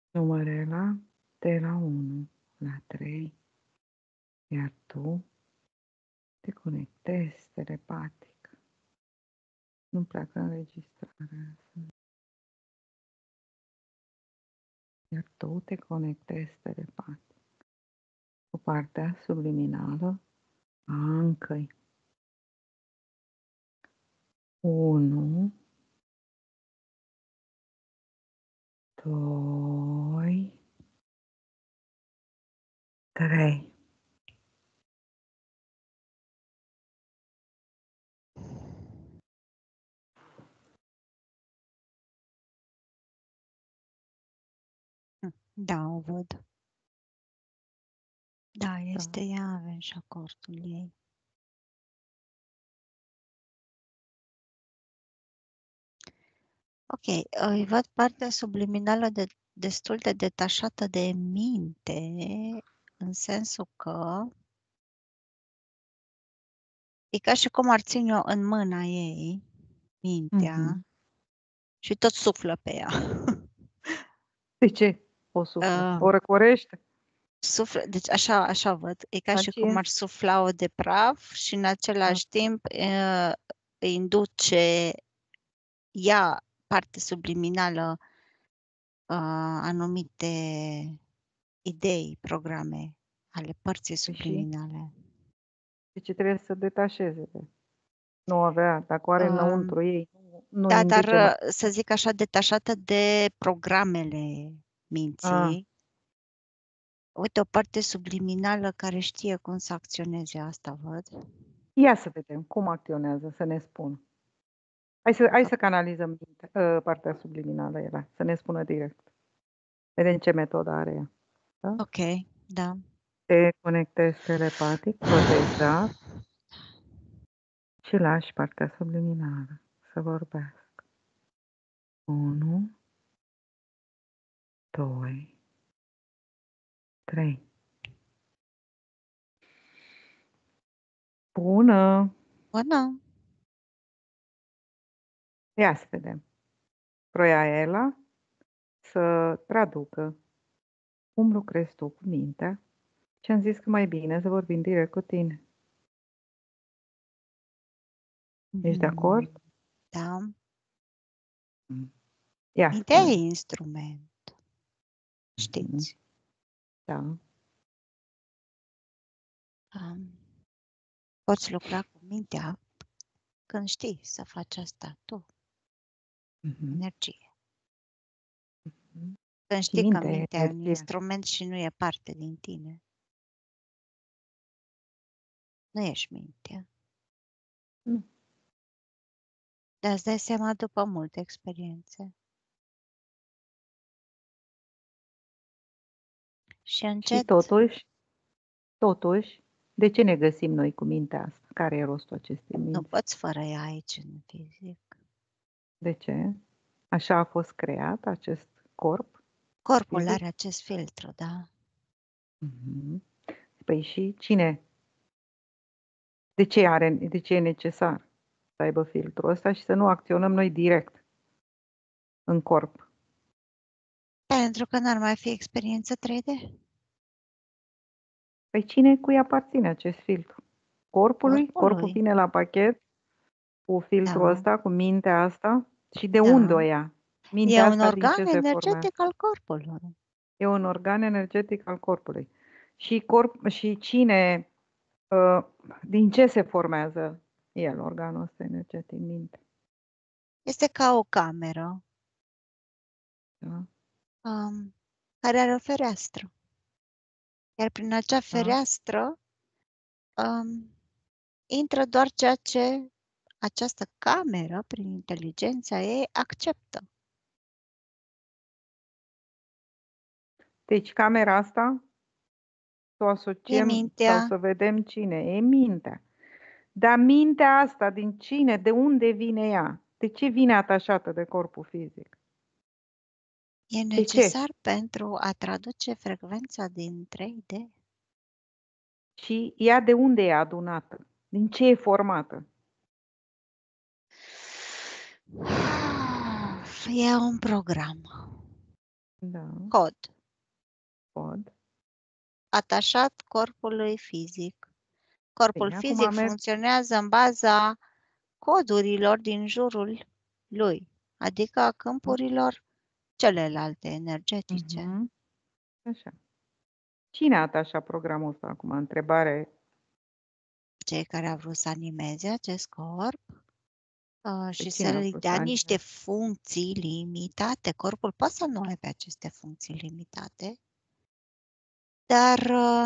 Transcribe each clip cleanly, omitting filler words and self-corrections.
Numărela de la 1 la 3, iar tu te conectezi telepatic. Nu pleacă înregistrarea. Iar tu te conectezi telepatic cu partea subliminală a ancăi. 1, 2, 3. Da, o văd. Da, este ea, avem și acordul ei. Ok, îi văd partea subliminală destul de detașată de minte, în sensul că e ca și cum ar ține-o în mâna ei, mintea, și tot suflă pe ea. De ce o suflă? O răcorește? Suflă, deci așa văd. E ca și cum ar sufla-o de praf și în același timp îi induce ea, parte subliminală, anumite idei, programe ale părții subliminale. Deci trebuie să detașeze. Nu avea, dacă o are înăuntru ei, nu da, induce dar să zic așa, detașată de programele minții. Uite, o parte subliminală care știe cum să acționeze, asta văd. Ia să vedem cum acționează, să ne spună. Hai să canalizăm partea subliminală, era, să ne spună direct. Vedem ce metodă are ea. Da? Ok, da. Te conectezi telepatic, protejat și lași partea subliminală să vorbească. 1, 2, 3. Bună! Bună! Ia să vedem. Proiaela să traducă cum lucrezi tu cu mintea și am zis că mai bine să vorbim direct cu tine. Ești de acord? Da. Ia Mintea e instrument. Știți? Da. Poți lucra cu mintea când știi să faci asta tu. Energie. Când știi că mintea e un instrument și nu e parte din tine. Nu ești mintea. Nu. Dar îți dai seama după multe experiențe. Și încet. Și totuși, de ce ne găsim noi cu mintea asta? Care e rostul acestei minți? Nu poți fără ea aici în fizic. De ce? Așa a fost creat acest corp? Corpul are acest filtru, da. Păi și cine? De ce e necesar să aibă filtrul ăsta și să nu acționăm noi direct în corp? Pentru că n-ar mai fi experiență 3D. Păi cui aparține acest filtru? Corpului? Corpul vine la pachet cu filtrul ăsta, cu mintea asta? Și de unde o ia? Mintea asta un organ energetic al corpului. E un organ energetic al corpului. Și cine, din ce se formează el, organul ăsta energetic, minte? Este ca o cameră. Da? Care are o fereastră. Iar prin acea fereastră intră doar ceea ce această cameră, prin inteligența ei, acceptă. Deci camera asta să o asociem sau să vedem cine. E mintea. Dar mintea asta din cine? De unde vine ea? De ce vine atașată de corpul fizic? E necesar pentru a traduce frecvența din 3D. Și ea de unde e adunată? Din ce e formată? E un program. Da. Cod. Cod. Atașat corpului fizic. Corpul Bine, acum fizic funcționează în baza codurilor din jurul lui, adică a câmpurilor celelalte energetice. Așa. Cine a atașat programul ăsta acum? Întrebare. Cei care au vrut să animeze acest corp și cine a să-i vrut dea să niște funcții limitate. Corpul poate să nu aibă aceste funcții limitate, dar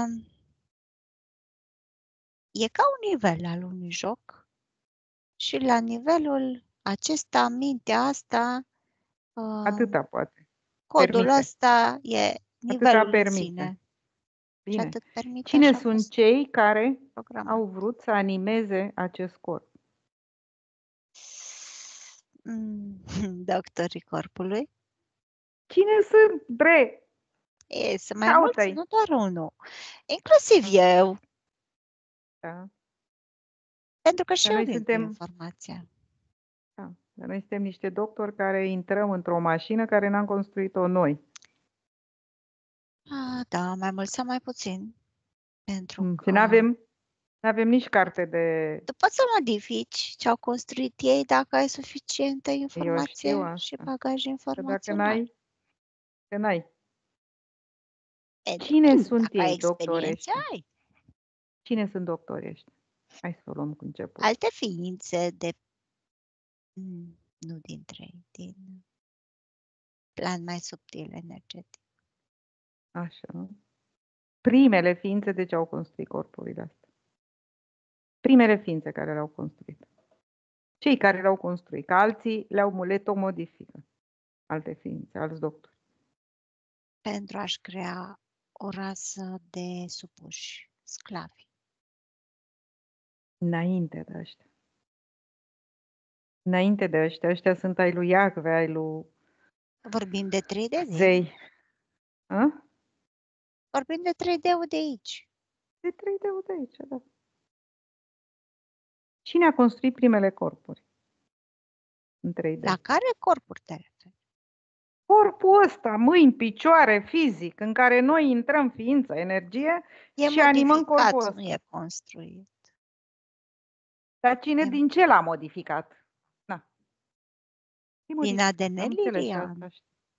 e ca un nivel al unui joc și la nivelul acesta, mintea asta, Atâta poate. codul Permite. ăsta e nivelul Atâta în permite. sine. Bine. Și atât permite, Cine așa a sunt fost cei care programat. au vrut să animeze acest corp? Doctorii corpului. Cine sunt, bre? Sunt mai mulți, Caută-i. nu doar unul. Inclusiv eu. Da. Pentru că și Dar eu noi vin suntem, cu informația. da. Dar noi suntem niște doctori care intrăm într-o mașină care n-am construit-o noi. Da, mai mult sau mai puțin. Pentru Și că n-avem nici carte de... tu poți să modifici ce au construit ei dacă ai suficientă Eu informație știu asta. și bagaj Că informațional. că n-ai. Depinde, Cine sunt dacă ai ei, experiență, doctorii ăștia? ai. Cine sunt doctorii ăștia? Hai să o luăm cu început. Alte ființe nu dintre ei, din plan mai subtil energetic. Așa. Primele ființe de ce au construit corpurile astea? Primele ființe care le-au construit. Cei care le-au construit, că alții le-au modifică. Alte ființe, alți doctori. Pentru a-și crea o rasă de supuși, sclavi. Înainte de ăștia. Înainte de ăștia. Ăștia sunt ai lui Iacve, ai lui Vorbim de 3D Zei. Vorbim de 3D-ul de aici. De 3D-ul de aici, da. Cine a construit primele corpuri în 3D? La care corpuri te referi? Corpul ăsta, mâini, picioare, fizic, în care noi intrăm ființă, energie și animăm corpul ăsta. Nu e construit. Dar cine din ce l-a modificat? Na. Din ADN lirian. Da.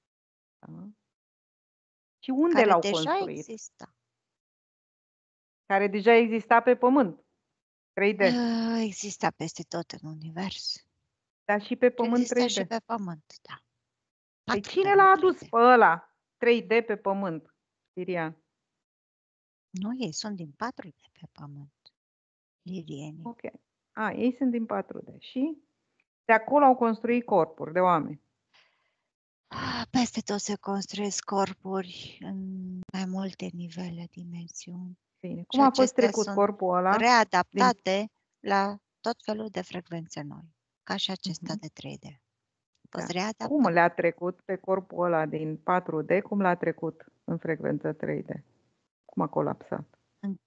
Și unde l-au construit? Exista. Care deja exista pe Pământ. 3D. Exista peste tot în univers. Dar și pe Pământ exista 3D. Și pe Pământ, da. Păi cine l-a adus pe ăla 3D pe Pământ, Lirian? Nu, ei sunt din 4D pe Pământ. Lirienii. Ok. Ei sunt din 4D. Și de acolo au construit corpuri de oameni. Peste tot se construiesc corpuri în mai multe nivele, dimensiuni. Bine. Cum a fost trecut sunt corpul ăla? readaptate la tot felul de frecvențe noi, ca și acesta de 3D. Cum le-a trecut pe corpul ăla din 4D, cum l-a trecut în frecvență 3D? Cum a colapsat?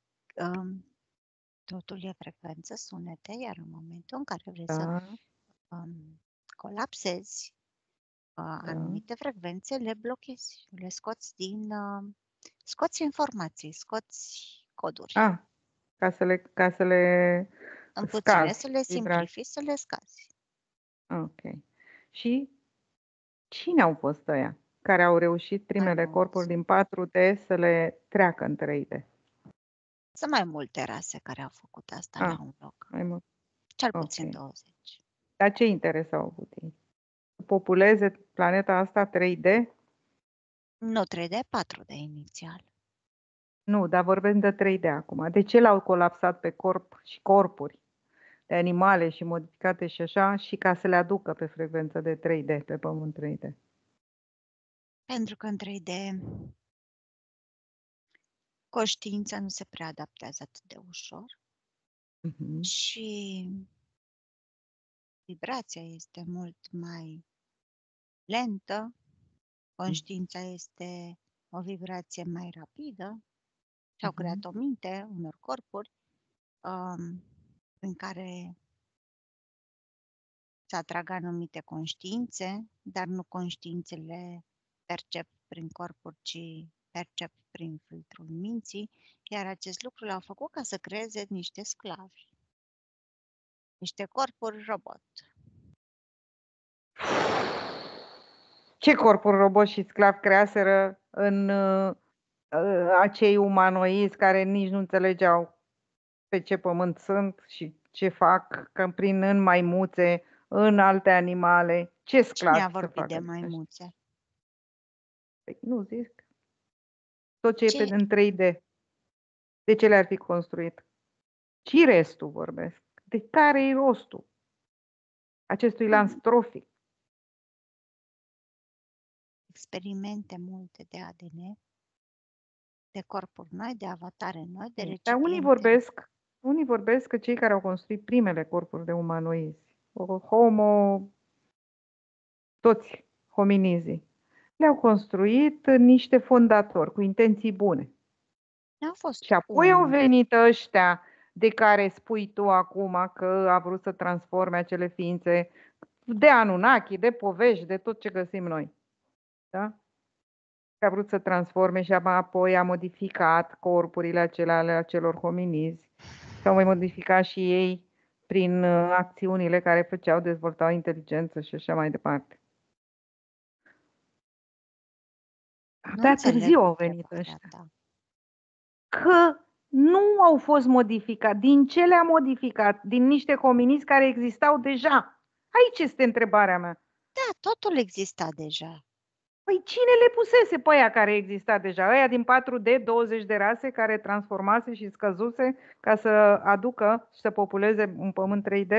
Totul e frecvență, sunete, iar în momentul în care vrei să colapsezi anumite frecvențe, le blochezi, le scoți scoți informații, scoți coduri. Ca să le împuținezi, să le simplifici, să le scazi. Ok. Și cine au fost ăia care au reușit primele corpuri din 4D să le treacă în 3D? Sunt mai multe rase care au făcut asta la un loc. Mai mult. Cel puțin 20. Dar ce interes au avut ei? Populeze planeta asta 3D? Nu 3D, 4D inițial. Nu, dar vorbim de 3D acum. De ce l-au colapsat pe corp și corpuri de animale și modificate și așa, și ca să le aducă pe frecvență de 3D, pe Pământ 3D? Pentru că în 3D conștiința nu se prea adaptează atât de ușor și vibrația este mult mai lentă, conștiința este o vibrație mai rapidă și au creat o minte, unor corpuri în care să atragă anumite conștiințe, dar nu conștiințele percep prin corpuri, ci percep prin filtrul minții, iar acest lucru l-au făcut ca să creeze niște sclavi, niște corpuri robot. Ce corpuri robot și sclavi creaseră în acei umanoizi care nici nu înțelegeau pe ce pământ sunt și ce fac, că în maimuțe, în alte animale, ce sclavi Cine a să vorbit facă? de maimuțe? Păi, nu zic. Tot ce e în 3D. De ce le-ar fi construit? Și restul vorbesc. De care e rostul acestui lanț trofic? Experimente multe de ADN, de corpuri noi, de avatare noi, de recipiente. Dar unii vorbesc că cei care au construit primele corpuri de umanoizi, toți hominizii, le-au construit niște fondatori cu intenții bune. Și apoi au venit ăștia de care spui tu acum că a vrut să transforme acele ființe de Anunnaki, de povești, de tot ce găsim noi. Da? Că a vrut să transforme și apoi a modificat corpurile acelea ale acelor hominizi. S-au mai modificat și ei prin acțiunile care dezvoltau inteligență și așa mai departe. Dar târziu au venit ăștia. Că nu au fost modificat. Din ce le-a modificat? Din niște hominizi care existau deja. Aici este întrebarea mea. Da, totul exista deja. Păi cine le pusese pe aia care exista deja? Aia din 4D, 20 de rase care transformase și scăzuse ca să aducă și să populeze un pământ 3D?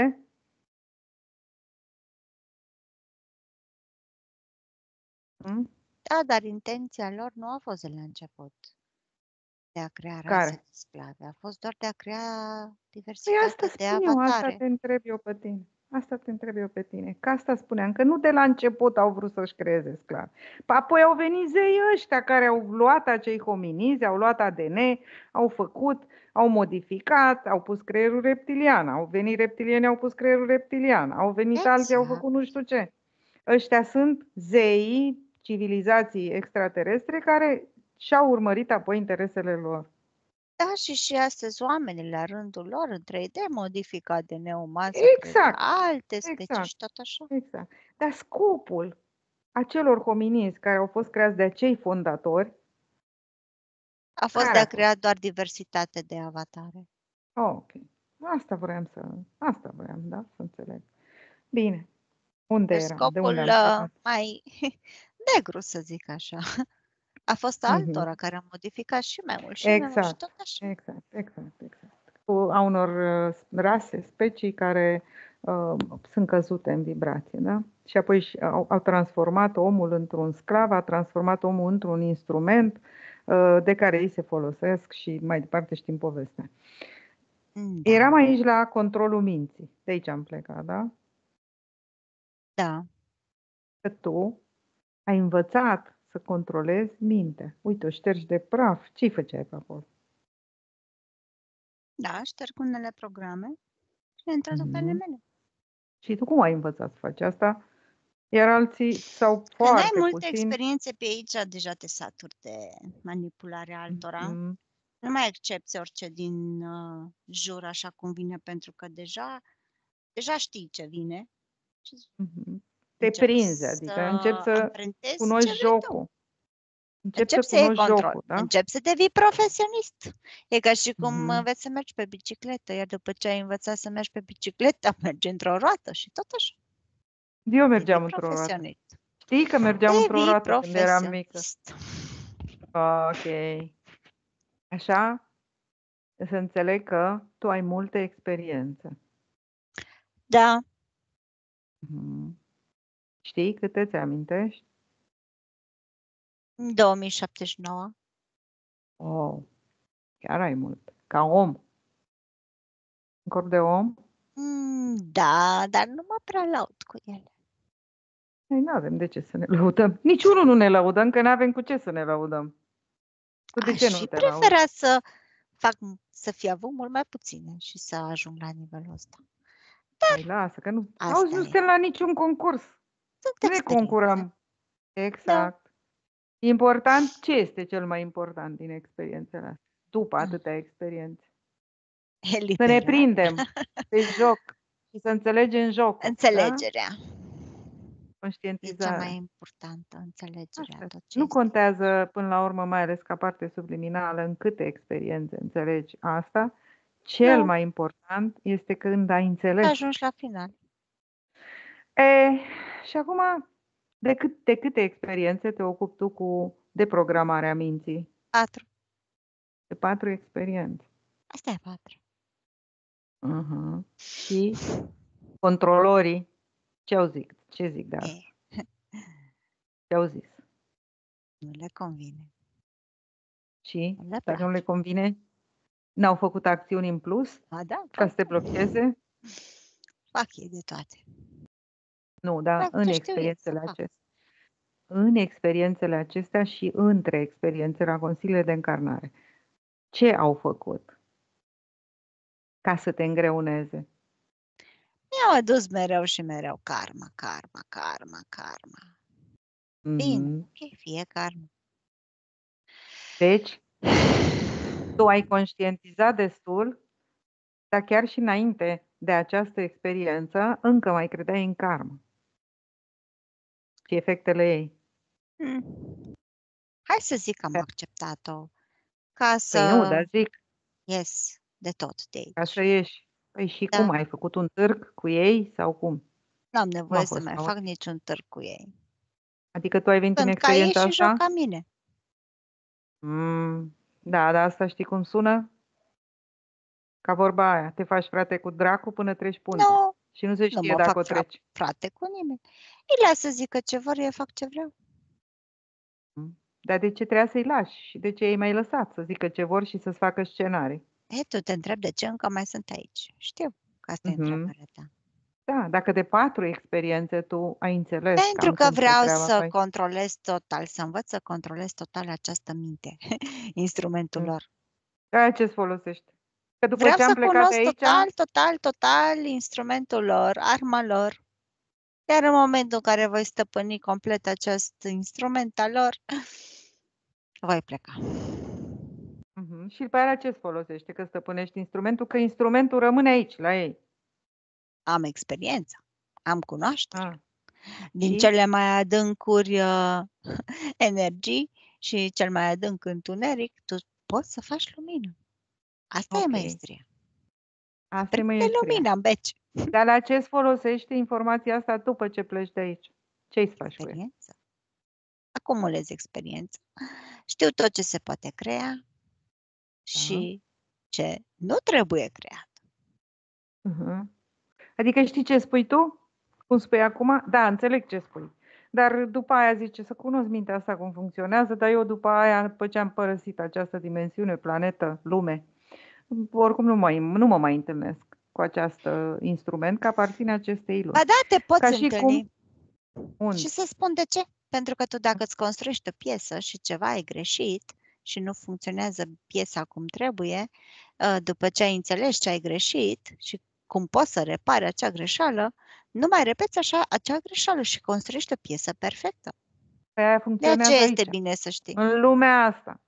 Da, dar intenția lor nu a fost de la început de a crea rase de sclavi. A fost doar de a crea diversitate de avatare. Asta te întreb eu pe tine. Că asta spuneam, că nu de la început au vrut să-și creeze sclavi. Apoi au venit zeii ăștia care au luat acei hominizi, au luat ADN, au modificat, au pus creierul reptilian. Au venit reptilieni, au pus creierul reptilian. Au venit alții, au făcut nu știu ce. Ăștia sunt zeii civilizații extraterestre care și-au urmărit apoi interesele lor. Da, și astăzi oamenii, la rândul lor, în 3D, modifică ADN-ul uman să alte specii și tot așa. Exact. Dar scopul acelor hominizi care au fost creați de acei fondatori a fost de a crea doar diversitate de avatare. Ok. Asta vreau, da, să înțeleg. Bine. Unde era? Scopul mai negru, să zic așa, a fost altora care au modificat și mai mult și mai mult și tot așa. Exact. A unor rase, specii care sunt căzute în vibrație, da? Și apoi au transformat omul într-un sclav, a transformat omul într-un instrument de care ei se folosesc și mai departe știm povestea. Da. Eram aici la controlul minții. De aici am plecat, da? Da. Că tu ai învățat să controlezi mintea. Uite, o ștergi de praf. Ce făceai pe acolo? Da, șterg unele programe și le introduc pe ale mele. Și tu cum ai învățat să faci asta? Iar alții sau foarte puțin... Când ai multe experiențe pe aici, deja te saturi de manipularea altora. Nu mai accepți orice din jur așa cum vine, pentru că deja știi ce vine. Te prinzi, adică începi să cunoști jocul. Începi să iei control. Da? Începi să devii profesionist. E ca și cum înveți să mergi pe bicicletă, iar după ce ai învățat să mergi pe bicicletă, mergi într-o roată și tot așa. Eu mergeam într-o roată. Știi că mergeam într-o roată când eram mică. Ok. Așa? Să înțeleg că tu ai multe experiențe. Da. Știi câte ți amintești? 2079. Oh, chiar ai mult. Ca om. Un corp de om? Da, dar nu mă prea laud cu ele. Noi nu avem de ce să ne lăudăm. Niciunul nu ne lăudăm, că nu avem cu ce să ne lăudăm. Tu de ce nu te laudi? Prefera să fi avut mult mai puține și să ajung la nivelul ăsta. Dar păi lasă, că nu suntem la niciun concurs. Nu ne concurăm. Exact. Important, ce este cel mai important din experiențele astea? După atâtea experiențe. Să ne prindem pe joc și să înțelegem jocul. Înțelegerea. Da? Conștientizarea. E cea mai importantă, înțelegerea. Tot ce nu este. contează până la urmă, mai ales ca parte subliminală, în câte experiențe înțelegi asta. Cel mai important este când ai înțeles. Ajungi la final. Și acum, de câte experiențe te ocupi tu cu deprogramarea minții? 4. De 4 experiențe. Asta e 4. Și controlorii, ce zic de asta? Ce au zis? Nu le convine. Și dacă nu le convine, n-au făcut acțiuni în plus ca să te blocheze? Fac ei de toate. Nu, dar în experiențele acestea și între experiențe la consiliile de încarnare, ce au făcut ca să te îngreuneze? Mi-au adus mereu și mereu karma. Bine, ok, fie karma. Deci, tu ai conștientizat destul, dar chiar și înainte de această experiență, încă mai credeai în karmă și efectele ei. Hai să zic că am acceptat-o. Ca să... Păi nu, dar zic. Ies de tot de aici. Ca să ieși. Păi și cum? Ai făcut un târg cu ei sau cum? Nu am nevoie să mai fac niciun târg cu ei. Adică tu ai venit în experiența asta? Sunt ca ei și joc ca mine. Da, dar asta știi cum sună? Ca vorba aia, te faci frate cu dracu până treci punte. Nu, și nu se știe dacă o treci. Frate cu nimeni. Îi las să zică ce vor, eu fac ce vreau. Dar de ce trebuia să-i lași? Și de ce ei mai lăsat să zică ce vor și să-ți facă scenarii? Tu te întrebi de ce încă mai sunt aici. Știu că asta e întrebarea ta. Da, dacă de 4 experiențe tu ai înțeles. Pentru că vreau să controlez total, să învăț să controlez total această minte, instrumentul lor. Aia ce-ți folosește? Că după vreau ce am să plecat cunosc aici, total instrumentul lor, arma lor. Iar în momentul în care voi stăpâni complet acest instrument al lor, voi pleca. Și după aia ce-ți folosește? Că stăpânești instrumentul, că instrumentul rămâne aici, la ei. Am experiență, am cunoaștere. Din cele mai adâncuri energii și cel mai adânc întuneric, tu poți să faci lumină. Asta e maestria. Asta e maestria. Lumina în beci. Dar la ce îți folosește informația asta după ce pleci de aici? Ce îi faci cu ea? Acumulezi experiență. Știu tot ce se poate crea și ce nu trebuie creat. Adică știi ce spui tu? Cum spui acum? Da, înțeleg ce spui. Dar după aia zice să cunosc mintea asta cum funcționează, dar eu după aia, după ce am părăsit această dimensiune, planetă, lume, oricum nu mă mai întâlnesc cu acest instrument, că aparține acestei lumi. Ba da, te poți întâlni. Și să spun de ce. Pentru că tu dacă îți construiești o piesă și ceva e greșit și nu funcționează piesa cum trebuie, după ce ai înțeles ce ai greșit și cum poți să repari acea greșeală, nu mai repeți acea greșeală și construiești o piesă perfectă. De aceea este bine să știi. În lumea asta.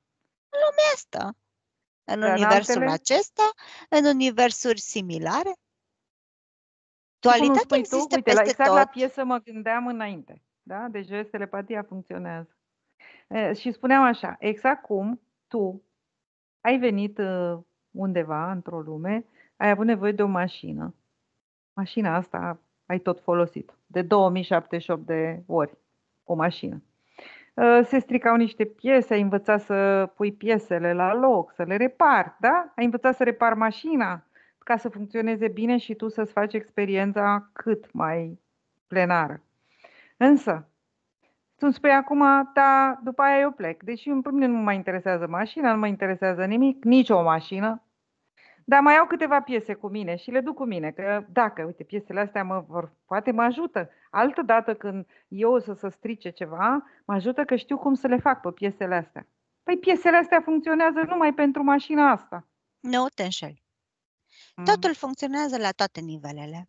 În universul acesta, în universuri similare. Dualitatea există peste tot. Exact la piesă mă gândeam înainte. Da? Deci telepatia funcționează. Și spuneam așa, exact cum tu ai venit undeva într-o lume, ai avut nevoie de o mașină. Mașina asta ai tot folosit. De 2078 de ori. O mașină. Se stricau niște piese, ai învățat să pui piesele la loc, să le repari, da? Ai învățat să repari mașina ca să funcționeze bine și tu să-ți faci experiența cât mai plenară. Însă, tu îmi spui acum, da, după aia eu plec. Deci pe mine nu mă interesează mașina, nu mă interesează nimic, nici o mașină. Dar mai au câteva piese cu mine și le duc cu mine, că dacă, uite, piesele astea poate mă ajută. Altă dată când eu o să strice ceva, mă ajută că știu cum să le fac pe piesele astea. Păi piesele astea funcționează numai pentru mașina asta. Nu te înșeli. Totul funcționează la toate nivelele.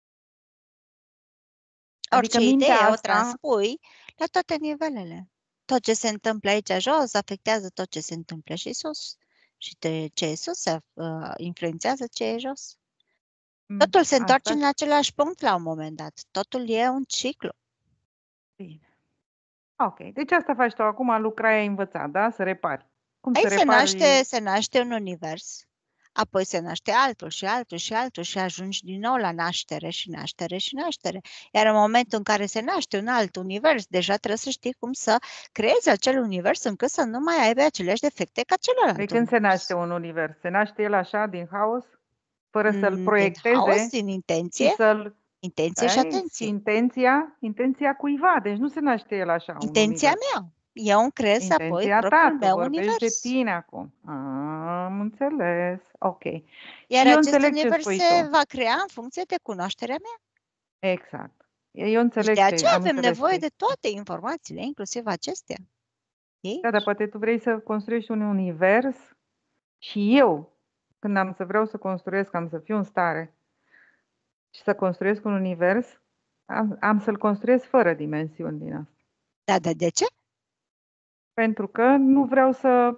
Orice idee o transpui la toate nivelele. tot ce se întâmplă aici jos afectează tot ce se întâmplă și sus. Și ce e sus influențează ce e jos. Totul se întoarce în același punct la un moment dat. Totul e un ciclu. Bine. Ok. Deci asta faci tu acum, lucrai, ai învățat, da? Să repari. Cum Păi să repari? se naște un univers, apoi se naște altul și altul și altul și ajungi din nou la naștere și naștere și naștere. Iar în momentul în care se naște un alt univers, deja trebuie să știi cum să creezi acel univers încât să nu mai aibă aceleași defecte ca celălalt. Păi când se naște un univers? Se naște el așa, din haos? Fără să-l proiecteze? Din haos, din intenție? Și să-l... Intenție și atenție. Intenția cuiva, deci nu se naște el așa. Intenția mea. Eu îmi creez apoi propriul meu univers. De tine acum. Am înțeles. Ok. Iar și eu acest înțeleg univers ce se va crea în funcție de cunoașterea mea. Exact. Eu înțeleg deci de aceea avem nevoie de toate informațiile, inclusiv acestea. Da, dar poate tu vrei să construiești un univers și eu, când am să vreau să construiesc, am să fiu în stare și să construiesc un univers, am să-l construiesc fără dimensiuni din asta. Da, dar de ce? Pentru că nu vreau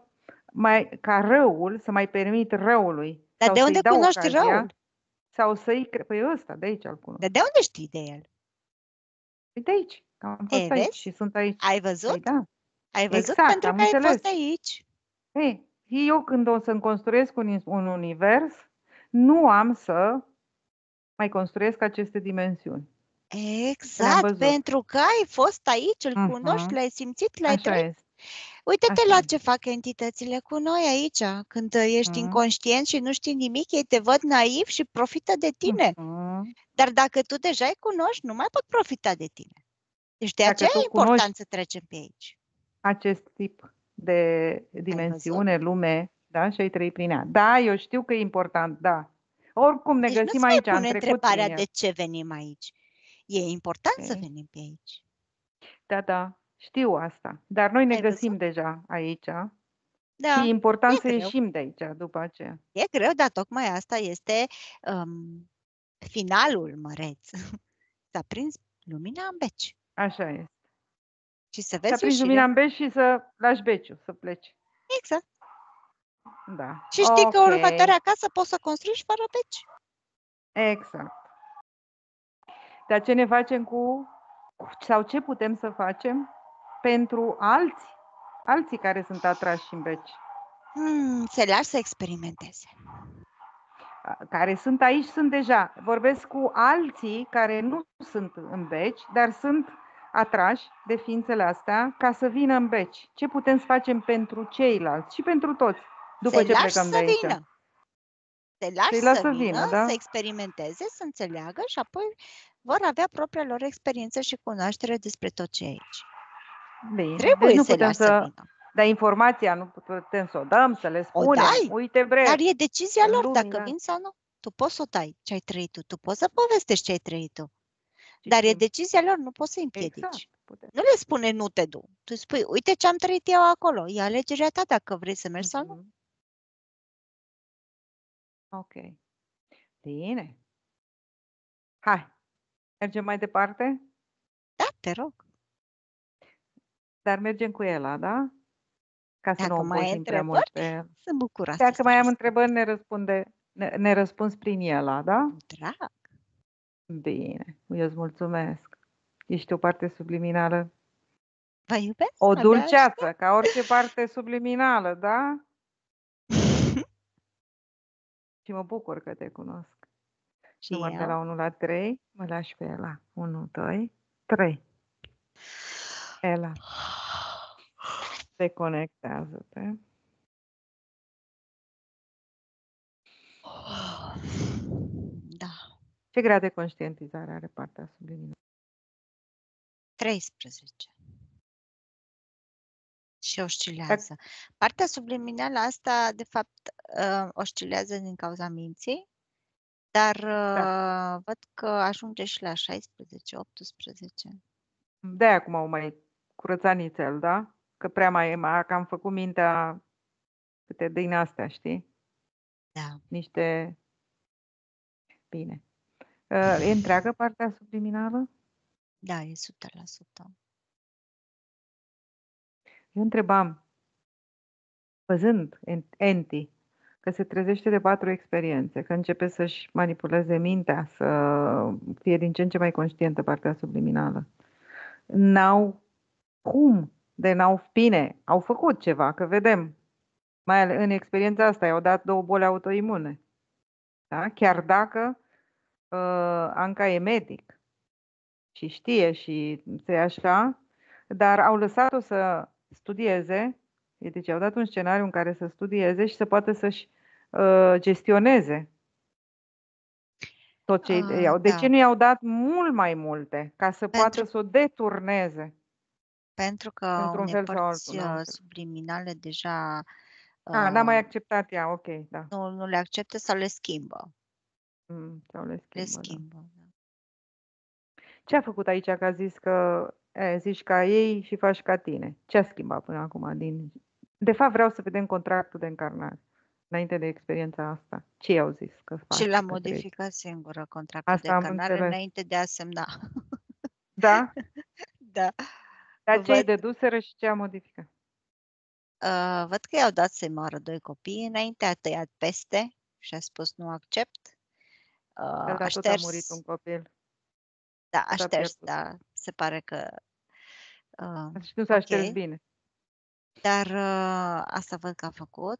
ca răul, să mai permit răului. Dar de unde cunoști răul? Sau să-i... Păi ăsta, de aici îl cunosc. Dar de unde știi de el? Păi de aici, că am fost aici și sunt aici. Ai văzut? Păi da. Ai văzut exact, pentru că ai fost aici. Ei, eu când o să-mi construiesc un univers, nu am să mai construiesc aceste dimensiuni. Exact, pentru că ai fost aici, îl cunoști, l-ai simțit, l-ai trăit. Uite-te la ce fac entitățile cu noi aici, când ești inconștient și nu știi nimic, ei te văd naiv și profită de tine. Dar dacă tu deja îi cunoști, nu mai pot profita de tine. Deci de aceea e important să trecem pe aici. Acest tip de dimensiune, lume, da? Și ai trăit prin ea. Da, eu știu că e important, da. Oricum ne găsim aici, am trecut întrebarea de ce venim aici. E important să venim pe aici. Da, știu asta. Dar noi ne găsim deja aici. Da, și e important să ieșim de aici după aceea. E greu, dar tocmai asta este finalul măreț. S-a prins lumina în beci. Așa este. Și să vezi S-a prins lumina în beci și să lași beciul, să pleci. Exact. Da. Și știi că următoarea casă poți să construiești fără beci. Exact. Dar ce ne facem sau ce putem să facem pentru alții care sunt atrași în beci? Se lași să experimenteze. Care sunt aici, sunt deja. Vorbesc cu alții care nu sunt în beci, dar sunt atrași de ființele astea ca să vină în beci. Ce putem să facem pentru ceilalți și pentru toți după ce plecăm de aici? Te lași să vină, da? Să experimenteze, să înțeleagă și apoi vor avea propria lor experiență și cunoaștere despre tot ce e aici. Bine. Trebuie să lași să vină. Dar informația nu putem să o dăm, să le spunem. Uite, bre, dar e decizia lor dacă vin sau nu. Tu poți să o dai ce ai trăit tu poți să povestești ce ai trăit tu. Dar e decizia lor, nu poți să-i împiedici. Nu le spune nu te du. Tu spui, uite ce am trăit eu acolo. E alegerea ta dacă vrei să mergi sau nu. Ok. Bine. Hai. Mergem mai departe? Da, te rog. Dar mergem cu Ela, da? Ca să dacă nu mai ai întrebări, sunt bucuroasă. Dacă mai am întrebări, ne răspuns prin Ela, da? Drag. Bine. Eu îți mulțumesc. Ești o parte subliminală. Vă iubesc. O dulceață, ca orice parte subliminală, da? Și mă bucur că te cunosc. Număr de la 1 la 3, mă lași pe Ela. 1, 2, 3. Ela. Deconectează-te. Da. Ce grad de conștientizare are partea subliminală? 13. Și oscilează. Partea subliminală asta, de fapt, oscilează din cauza minții, dar văd că ajunge și la 16, 18. De-aia acum au mai curățat nițel, da? Că prea că am făcut mintea câte din astea, știi? Da. Niște... Bine. E întreagă partea subliminală? Da, e 100%. Eu întrebam, văzând Enti, că se trezește de 4 experiențe, că începe să-și manipuleze mintea, să fie din ce în ce mai conștientă partea subliminală. N-au cum de n-au bine, au făcut ceva, că vedem, mai ales în experiența asta, i-au dat 2 boli autoimune. Da? Chiar dacă Anca e medic și știe și se așa, dar au lăsat-o să studieze, deci au dat un scenariu în care să studieze și să poată să-și gestioneze tot ce îi iau. De ce nu i-au dat mult mai multe? Ca să poată să o deturneze. Pentru că într-un fel sau părți altul, subliminale deja n-a mai acceptat ea, ok, da. nu le acceptă sau le schimbă. Sau le Le schimbă, schimbă, da. da. Ce a făcut aici că a zis că zici ca ei și faci ca tine? Ce a schimbat până acum? De fapt vreau să vedem contractul de încarnare. Înainte de experiența asta. Ce i-au zis că faci? Și l-a modificat singură contractul de Asta am încarnare înțeles. înainte de a semna. Da? Da. Dar ce îi deduseră și ce a modificat? Văd că i-au dat să-i moară 2 copii, înainte a tăiat peste și a spus nu accept. Dar tot a murit un copil. Da, a șters, da. Se pare că și nu s-a șters bine. Dar asta văd că a făcut.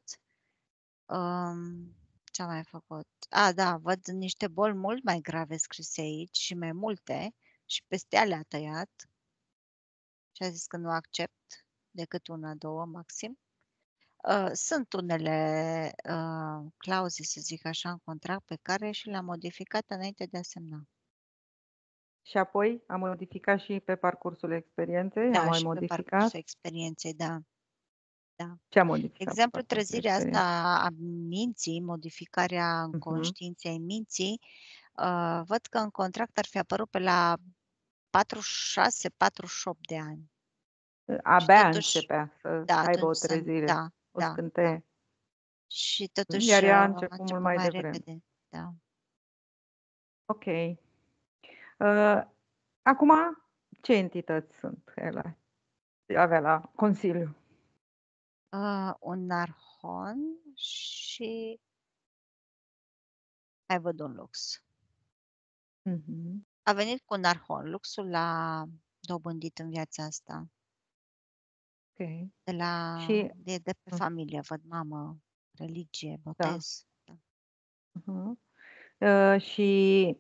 Ce a mai făcut? Da, văd niște boli mult mai grave scrise aici și mai multe și peste ele a tăiat și a zis că nu accept decât 1-2 maxim. Sunt unele clauze, să zic așa, în contract pe care și le-a modificat înainte de a semna. Și apoi a modificat și pe parcursul experienței? Da, a mai și modificat? pe parcursul experienței, da. Ce a modificat? Exemplu, trezirea asta a minții, modificarea conștiinței ai minții, văd că în contract ar fi apărut pe la 46-48 de ani. Abia începea să aibă o trezire, o scânteie. Da. Și totuși Iar ea a început început mult mai devreme. repede. Da. Ok. Acum, ce entități sunt ele? Avea la Consiliu. Un arhon și mai văd un lux. A venit cu un arhon. Luxul l-a dobândit în viața asta. Ok. De pe familie, văd mamă, religie, botez. Da. Și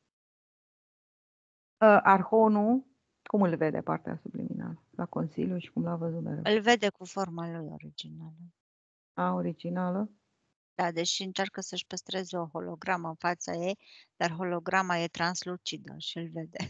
arhonul, cum îl vede partea subliminală la Consiliu și cum l-a văzut mereu? Îl vede cu forma lui originală. Originală? Da, deși încearcă să-și păstreze o hologramă în fața ei, dar holograma e translucidă și îl vede.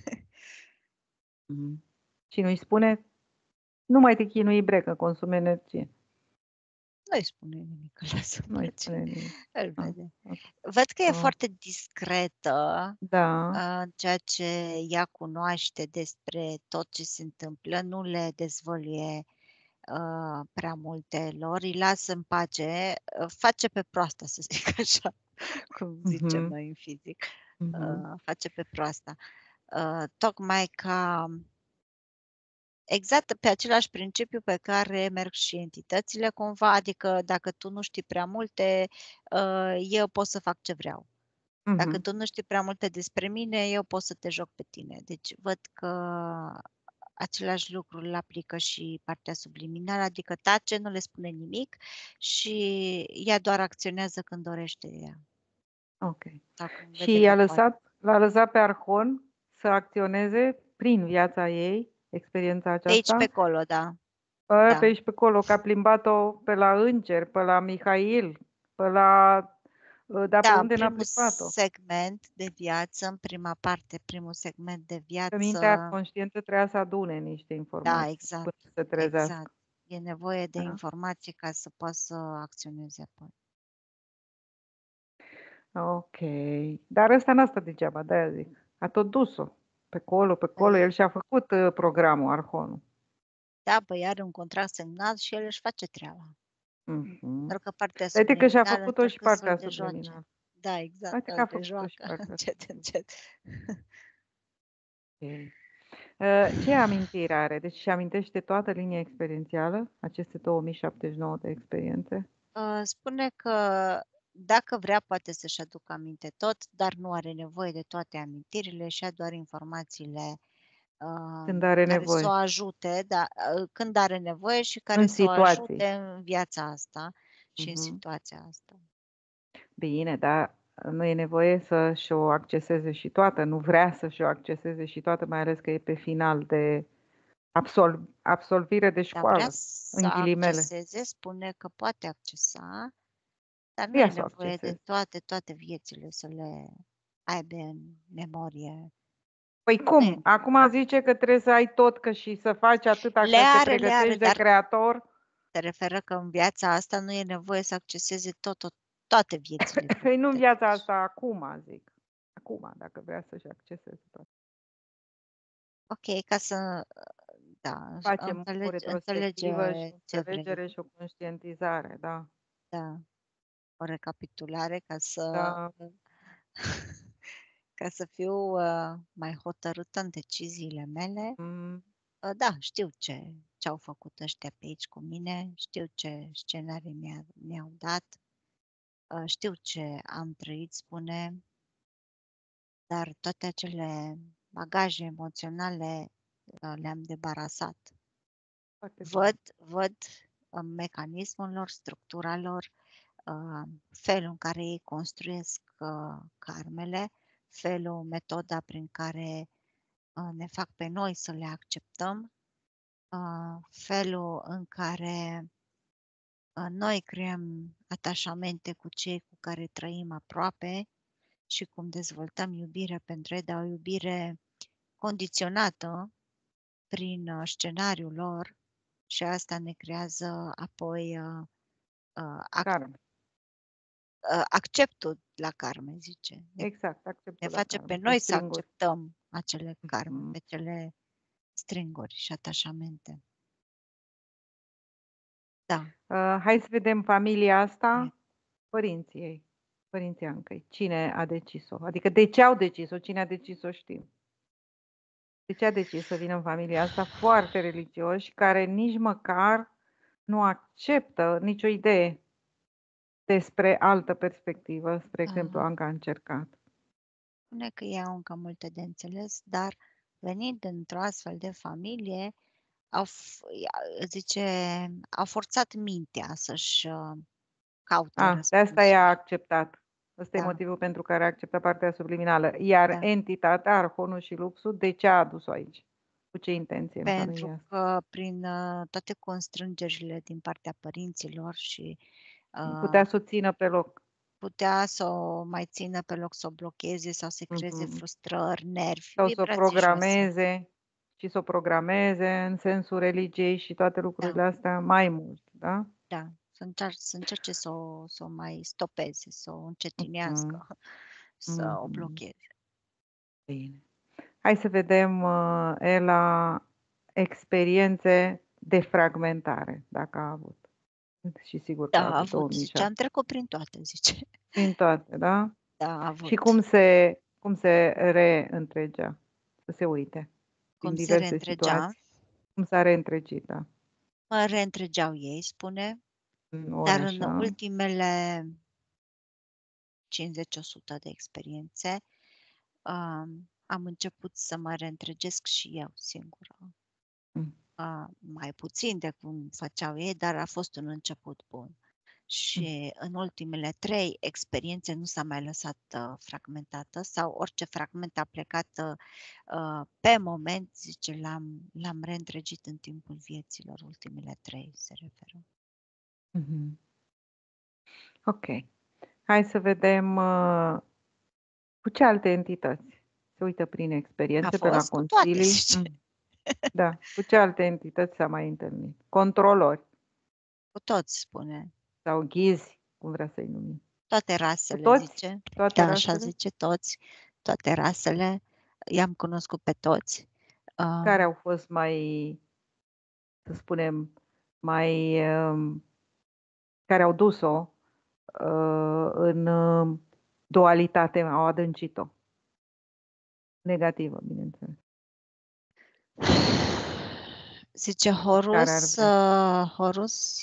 Și nu-i spune, nu mai te chinui, că consumi energie. Nu-i spune nimic, îl lasă în pace. Îl vede. Okay. Văd că e foarte discretă în ceea ce ea cunoaște despre tot ce se întâmplă, nu le dezvăluie prea multe lor, îi lasă în pace, face pe proasta, să zic așa, cum zicem noi în fizic, face pe proasta. Tocmai ca exact pe același principiu pe care merg și entitățile cumva, adică dacă tu nu știi prea multe, eu pot să fac ce vreau. Dacă tu nu știi prea multe despre mine, eu pot să te joc pe tine. Deci văd că același lucru îl aplică și partea subliminală, adică tace, nu le spune nimic și ea doar acționează când dorește ea. Ok. Și l-a lăsat pe arhon să acționeze prin viața ei, experiența aceasta? De aici pe acolo, da. Pe aici pe acolo, că a plimbat-o pe la înger, pe la Mihail, pe la... Dar pe unde n-a plimbat-o? Segment de viață, în prima parte, primul segment de viață. Că mintea conștientă trebuia să adune niște informații. Da, exact. Până să trezească. Exact. E nevoie de informații ca să poată să acționeze apoi. Ok. Dar ăsta n-a stat degeaba, de-aia zic. A tot dus-o. Pe acolo, el și-a făcut programul, arhonul. Da, păi are un contract semnat și el își face treaba. Doar că partea subliminală că și-a făcut-o și partea subliminală. Da, exact. Uite că a făcut-o și partea încet. Okay. Ce amintire are? Deci și amintește toată linia experiențială, aceste 2079 de experiențe? Spune că dacă vrea poate să-și aducă aminte tot, dar nu are nevoie de toate amintirile și doar informațiile Când are care să o nevoie. ajute, când are nevoie și care În să o situații. ajute în viața asta și în Mhm. situația asta. Bine, dar nu e nevoie să-și o acceseze și toată, nu vrea să-și o acceseze și toată, mai ales că e pe final de absolvire de Dar vrea școală, să în ghilimele. acceseze, spune că poate accesa, dar nu Ia e să o nevoie de acceseze. toate viețile să le aibă în memorie. Păi cum? Acum zice că trebuie să ai tot, că și să faci atâta, Le că te are, pregătești de dar creator. se referă că în viața asta nu e nevoie să acceseze toate viețile Păi nu în trecute. viața asta, acum, zic. Acum, dacă vrea să-și acceseze tot. Ok, ca să, da, Facem o înțelege retrospectivă și o ce vrei. înțelegere și o conștientizare, da. Da, o recapitulare Da. ca să fiu mai hotărâtă în deciziile mele. Mm. Da, știu ce au făcut ăștia pe aici cu mine, știu ce scenarii mi-au dat, știu ce am trăit, spune, dar toate acele bagaje emoționale le-am debarasat. Foarte bine. Văd mecanismul lor, structura lor, felul în care ei construiesc karmele, metoda prin care ne fac pe noi să le acceptăm, felul în care noi creăm atașamente cu cei cu care trăim aproape și cum dezvoltăm iubire pentru ei, dar o iubire condiționată prin scenariul lor și asta ne creează apoi Karma. acceptul la karme, zice. Exact, Ne acceptul la face pe karma, noi să stringuri. acceptăm acele karme, Mm. pe cele stringuri și atașamente. Da. Hai să vedem familia asta, părinții ei, părinții Ancăi. Cine a decis-o? Adică de ce au decis-o? Cine a decis-o știm. De ce a decis să vină în familia asta foarte religioși, care nici măcar nu acceptă nicio idee despre altă perspectivă? Spre exemplu, Anca a încercat. Spune că ei au încă multe de înțeles, dar venind într-o astfel de familie, au forțat mintea să-și caute De asta răspunsuri. i-a acceptat. Ăsta e Da. motivul pentru care a acceptat partea subliminală. Iar entitatea, Arhonul și Luxul, de ce a adus-o aici? Cu ce intenție în familia Pentru asta? că prin toate constrângerile din partea părinților și Putea să o țină pe loc. putea să o mai țină pe loc, să o blocheze sau să creeze frustrări, nervi, Sau să o vibrații joase. programeze și să o programeze în sensul religiei și toate lucrurile astea mai mult, da? Da, să încerce să o mai stopeze, să o încetinească, să o blocheze. Bine. Hai să vedem, Ela, experiențe de fragmentare, dacă a avut. Și sigur că a avut 2007. Zice, am trecut prin toate, zice. Prin toate, da? Da, a avut. Și cum se reîntregea? Să se uite. Cum Din se diverse reîntregea? situații. Cum s-a reîntregit, da. Mă reîntregeau ei, spune, Ori dar în așa. ultimele 50-100 de experiențe am început să mă reîntregesc și eu singură. Mai puțin de cum făceau ei, dar a fost un început bun. Și în ultimele 3 experiențe nu s-a mai lăsat fragmentată sau orice fragment a plecat pe moment, zice, l-am reîntregit în timpul vieților, ultimele 3 se referă. Ok. Hai să vedem cu ce alte entități. Se uită prin experiențe pe la consilii. Cu toate, Da. Cu ce alte entități s-a mai întâlnit? Controlori. Cu toți, spune. Sau ghizi, cum vrea să-i numim. Toate rasele, Cu toți? zice. Toate Da, rasele? așa zice, toți. Toate rasele. I-am cunoscut pe toți. Care au fost mai, să spunem, mai, care au dus-o în dualitate, au adâncit-o. Negativă, bineînțeles. Zice Care ar Horus, vrea? Horus,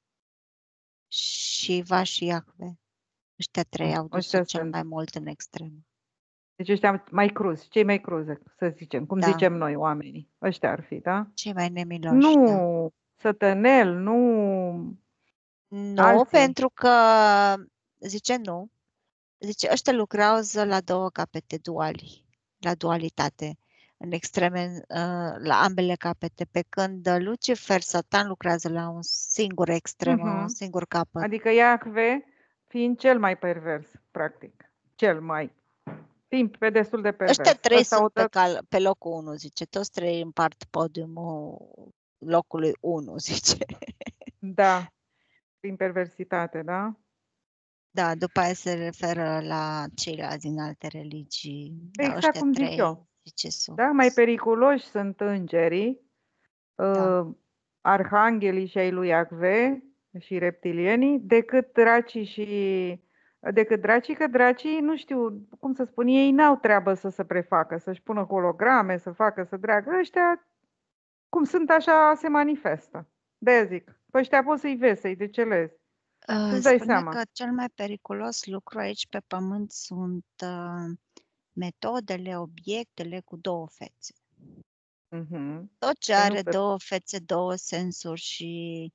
Shiva și Iahve. Ăștia trei au dus-o Ăștia cel sunt. mai mult în extremă. Deci ăștia mai cruzi, cei mai cruzi, să zicem, cum Da. zicem noi oamenii. Ăștia ar fi, da? Cei mai nemiloși, Nu da. sătănel, nu Nu, alții. pentru că, zice nu, zice ăștia lucrează la două capete duali, la dualitate, în extreme, la ambele capete, pe când Lucifer, Satan, lucrează la un singur extrem, un singur capăt. Adică Iahve fiind cel mai pervers, practic. Cel mai. Fiind pe destul de pervers. Ăștia trei sunt pe locul 1, zice. Toți trei împart podiumul locului 1, zice. Da. Prin perversitate, da? Da, după aia se referă la ceilalți din alte religii. Exact Ăștia cum zic trei, eu. zice, sunt. Da? Mai periculoși sunt îngerii, Da. arhanghelii și ai lui Iahve și reptilienii, decât dracii, că dracii, nu știu cum să spun, ei n-au treabă să se prefacă, să-și pună holograme, să facă, să dreagă. Ăștia, cum sunt așa, se manifestă. De-aia zic, pe ăștia poți să-i vezi, să-i decelezi. Îți dai Spune seama. că cel mai periculos lucru aici pe pământ sunt metodele, obiectele cu două fețe. Tot ce are două fețe, două sensuri și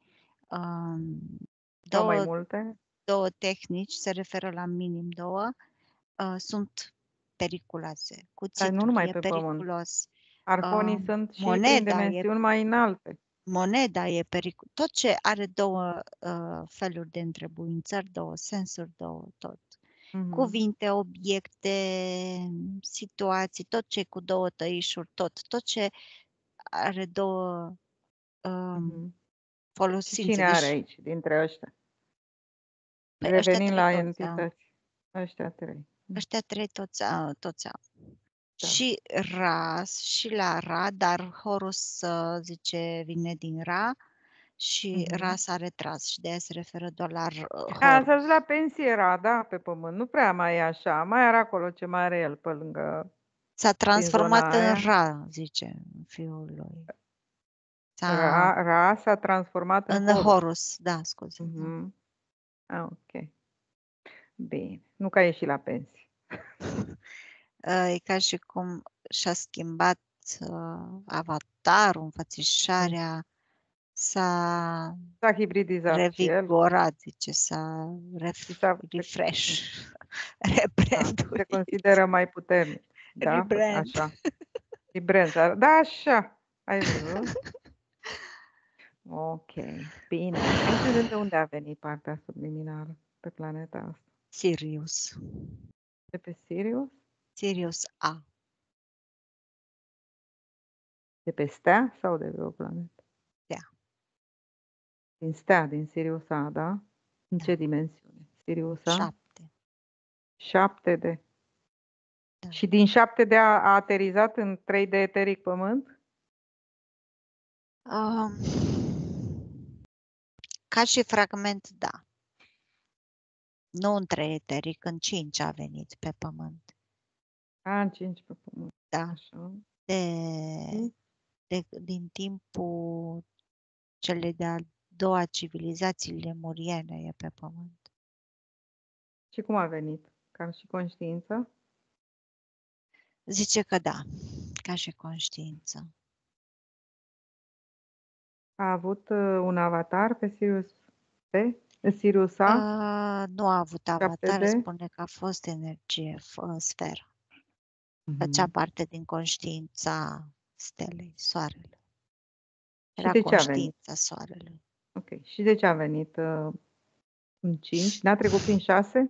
două tehnici, se referă la minim două, sunt periculoase. Cuțitul e periculos. Arconii sunt și prin dimensiuni mai înalte. Moneda e periculos. Tot ce are două feluri de întrebuințări, două sensuri, două tot. Cuvinte, obiecte, situații, tot ce e cu două tăișuri, tot ce are două folosințe. Cine are aici dintre ăștia? Păi Revenind la entități. Ăștia trei. Ăștia trei toți au. Da. Și Ra, și la Ra, dar Horus, zice, vine din Ra și Ra s-a retras și de aia se referă doar la Horus. S-a dus la pensie Ra, da, pe pământ. Nu prea mai e așa. Mai are acolo ce mai are el pe lângă. S-a transformat în Ra, zice fiul lui. Ra s-a transformat în Horus. Da, scuze. Ok. Bine. Nu că a ieșit la pensie. E ca și cum și-a schimbat avatarul, înfățișarea, s-a hibridizat revigorat, zice, s-a refresh, se consideră mai puternic. Da? Rebrand. Așa. Rebrand. Da, așa. Ai văzut? Ok. Bine. De unde a venit partea subliminală pe planeta asta? Sirius. De pe Sirius? Sirius A. De pe stea sau de pe o planetă? Stea. Din stea, din Sirius A, da? În ce dimensiune? Sirius A? 7. 7D. Da. Și din 7D a aterizat în 3D eteric pământ? Ca și fragment, da. Nu în 3 eteric, în 5 a venit pe pământ. În 5 pe pământ. Da. Așa. Din timpul cele de-a doua civilizații lemuriene e pe pământ. Și cum a venit? Ca și conștiință? Zice că da, ca și conștiință. A avut un avatar pe Sirius B? Sirius A? Nu a avut avatar, spune că a fost energie, sferă. Făcea parte din conștiința stelei, soarelui. Era conștiința soarelui. Ok. Și de ce a venit în 5? N-a trecut prin 6?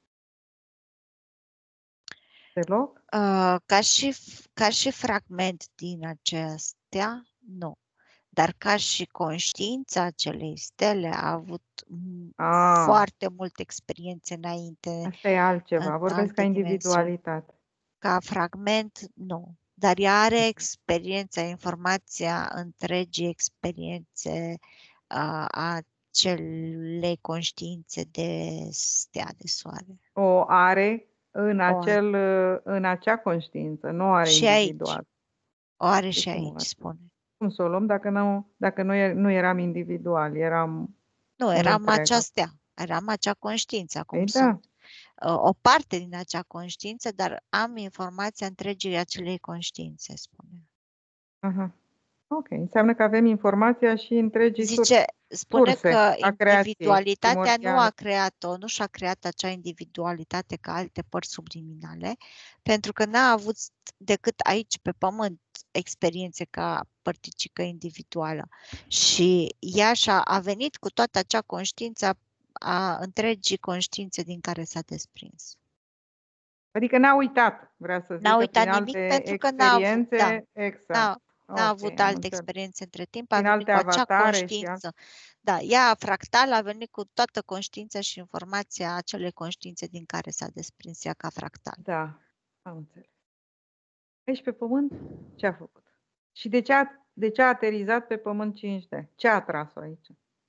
Deloc? Ca și fragment din acestea, nu. Dar ca și conștiința acelei stele a avut foarte multe experiențe înainte. Asta e altceva. Vorbesc ca individualitate. Ca fragment, nu. Dar ea are experiența, informația întregii experiențe a acelei conștiințe de stea de soare. O are în acea conștiință, nu are și individual. Aici. O are De și cum o aici, are? spune. Cum să o luăm dacă nu eram individual, eram Nu, un eram întreg? acea stea, eram acea conștiință. Acum Păi sunt da. o parte din acea conștiință, dar am informația întregii acelei conștiințe, spune. Aha. Ok, înseamnă că avem informația și întregii Spune surse că a creației individualitatea nu a primordiale. creat-o, nu și-a creat acea individualitate ca alte părți subliminale, pentru că n-a avut decât aici, pe pământ, experiențe ca părticică individuală. Și ea a venit cu toată acea conștiință a întregii conștiințe din care s-a desprins. Adică n-a uitat, vrea să zic, N-a că uitat prin nimic alte pentru că n-a avut, experiențe, exact. n-a Ok, avut am alte înțeles. experiențe între timp, a Prin venit alte cu acea avatare și conștiință. Da, ea fractal a venit cu toată conștiința și informația acelei conștiințe din care s-a desprins ea ca fractal. Da, am înțeles. Aici pe pământ, ce a făcut? Și de ce a aterizat pe pământ 5D? Ce a tras-o aici?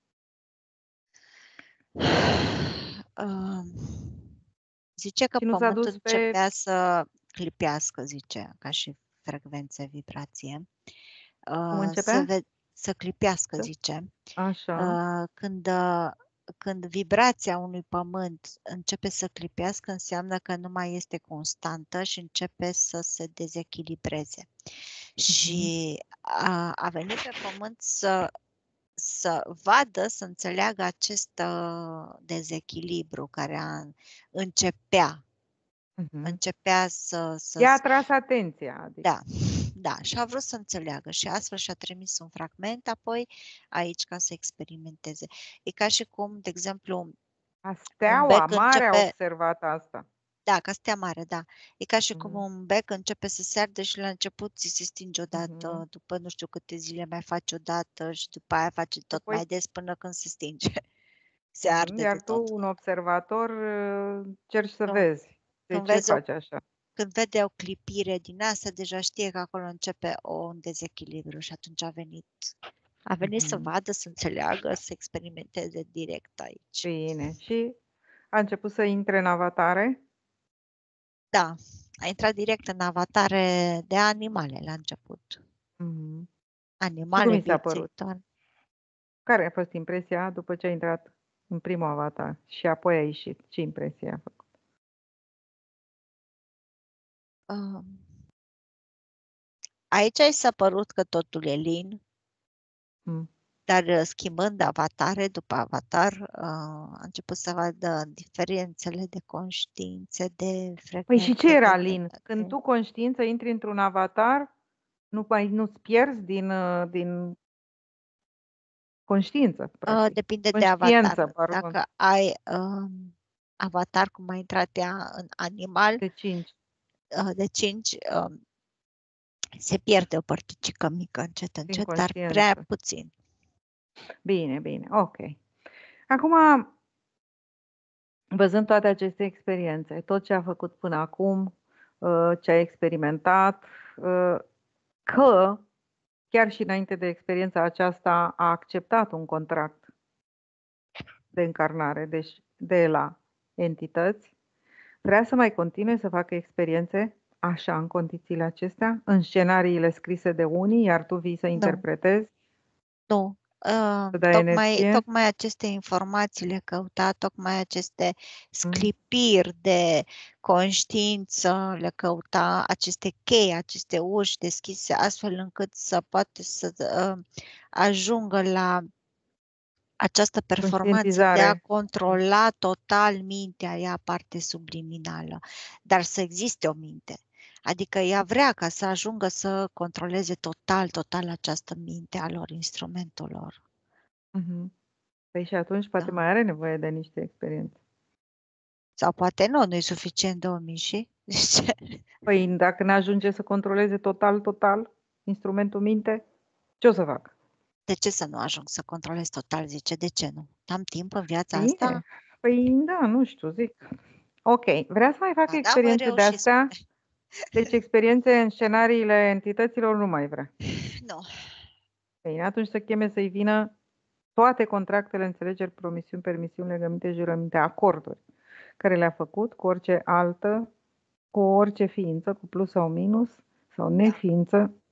Zice că Și nu s-a pământul dus pe... începea să clipească, zice, ca și frecvențe, vibrație. Cum începea? Să clipească, zice. Așa. Când vibrația unui pământ începe să clipească, înseamnă că nu mai este constantă și începe să se dezechilibreze. Și a venit pe pământ să vadă, să înțeleagă acest dezechilibru care începea să... Ea a tras atenția. Adică. Da, și a vrut să înțeleagă și astfel și-a trimis un fragment apoi aici ca să experimenteze. E ca și cum, de exemplu, Steaua mare a observat asta. Da, ca stea mare, da. E ca și cum un bec începe să se ardă și la început ți se stinge odată, după nu știu câte zile mai face odată și după aia face tot mai des până când se stinge. Se arde Iar de tot. tu, un observator, cerci să vezi de ce face așa. Când vede o clipire din asta, deja știe că acolo începe un dezechilibru și atunci a venit să vadă, să înțeleagă, să experimenteze direct aici. Bine. Și a început să intre în avatare? Da, a intrat direct în avatare de animale la început. Animale, viețuitoare. Care a fost impresia după ce a intrat în primul avatar și apoi a ieșit? Ce impresie a făcut? Aici i s-a părut că totul e lin, dar schimbând avatare după avatar, a început să vadă diferențele de conștiințe, de frecvențe. Păi și ce era lin? Când tu conștiință intri într-un avatar, nu-ți pierzi din conștiință, practic. Depinde de avatar. Dacă ai avatar cum a intrat ea în animal, de 5, se pierde o părticică mică, încet, dar prea puțin. Bine, ok. Acum, văzând toate aceste experiențe, tot ce a făcut până acum, ce a experimentat, că chiar și înainte de experiența aceasta a acceptat un contract de încarnare, deci de la entități, vrea să mai continue să facă experiențe așa, în condițiile acestea, în scenariile scrise de unii, iar tu vii să interpretezi? Nu. Tocmai aceste informații le căuta, tocmai aceste sclipiri de conștiință le căuta, aceste chei, aceste uși deschise, astfel încât să poate să ajungă la această performanță de a controla total mintea, ea parte subliminală, dar să existe o minte. Adică ea vrea ca să ajungă să controleze total această minte a lor, instrumentul lor. Păi și atunci poate mai are nevoie de niște experiențe. Sau poate nu e suficient 2000 și? Păi dacă n-ajunge să controleze total instrumentul minte, ce o să fac? De ce să nu ajung să controlez total, zice? De ce nu? Am timp în viața asta? Păi da, nu știu, zic. Ok, vrea să mai facă experiențe de astea? Deci experiențe în scenariile entităților nu mai vrea. Nu. Bine, atunci să cheme să-i vină toate contractele, înțelegeri, promisiuni, permisiuni, legăminte, jurăminte, acorduri care le-a făcut cu orice ființă, cu plus sau minus, sau neființă,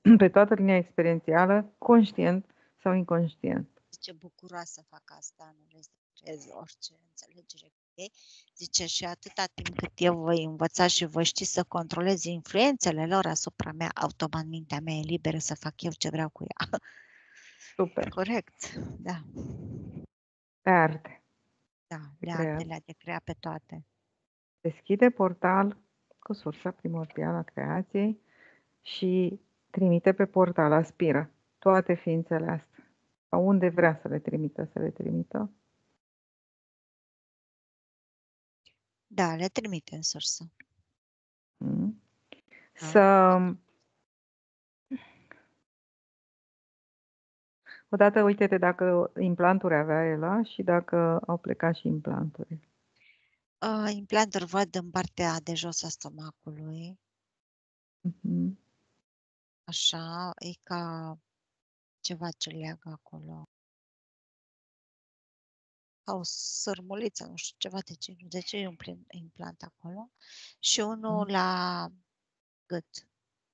pe toată linia experiențială, conștient sau inconștient. Zice, bucuroasă să fac asta, nu restrez orice înțelegere cu ei. Zice, și atâta timp cât eu voi învăța și voi ști să controlez influențele lor asupra mea, automat mintea mea e liberă să fac eu ce vreau cu ea. Super. Corect, da. Le arde. Da, le arde, le-a de crea pe toate. Deschide portal cu sursa primordială a creației și trimite pe portal, aspiră toate ființele astea. Sau unde vrea să le trimită, să le trimită. Da, le trimite în sursă. Să... Odată, uite-te dacă implanturi avea el și dacă au plecat și implanturile. Implanturi văd în partea de jos a stomacului. Așa, e ca ceva ce leagă acolo. Ca o sărmuliță, nu știu, ceva de genul. De ce e un implant acolo? Și unul la gât.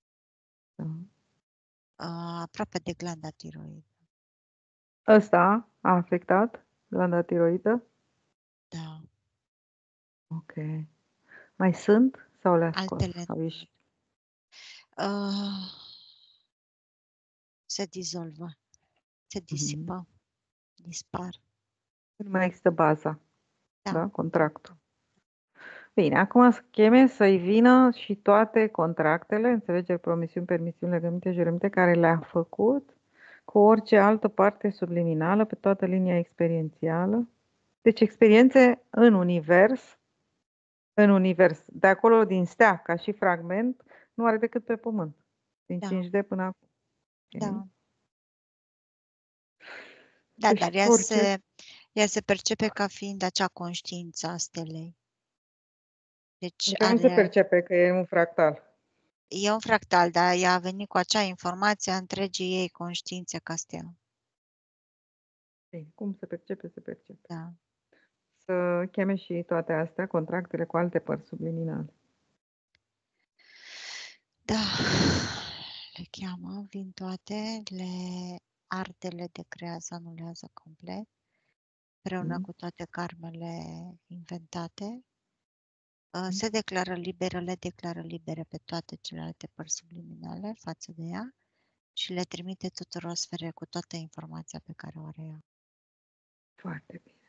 Aproape de glanda tiroidă. Ăsta a afectat glanda tiroidă? Da. Ok. Mai sunt sau le-a scos? Altele se dizolvă, se disipă, dispar. Nu mai există baza, da? Contractul. Bine, acum să cheme să-i vină și toate contractele, înțelegeri, promisiuni, permisiuni, legăminte, jurăminte, care le-a făcut cu orice altă parte subliminală pe toată linia experiențială. Deci experiențe în univers, de acolo din stea, ca și fragment, nu are decât pe pământ, din 5D până acum. Da. Da, Deci, dar ea se percepe ca fiind acea conștiință a stelei. Deci nu se percepe că e un fractal. E un fractal, dar ea a venit cu acea informație a întregii ei conștiințe ca stea. Cum se percepe, se percepe. Da. Să cheme și toate astea, contractele cu alte părți subliminale. Da, le cheamă, vin toate, le arde, le decrează, anulează complet, împreună cu toate karmele inventate. Se declară liberă, le declară libere pe toate celelalte părți subliminale față de ea și le trimite tuturor sfere cu toată informația pe care o are ea. Foarte bine.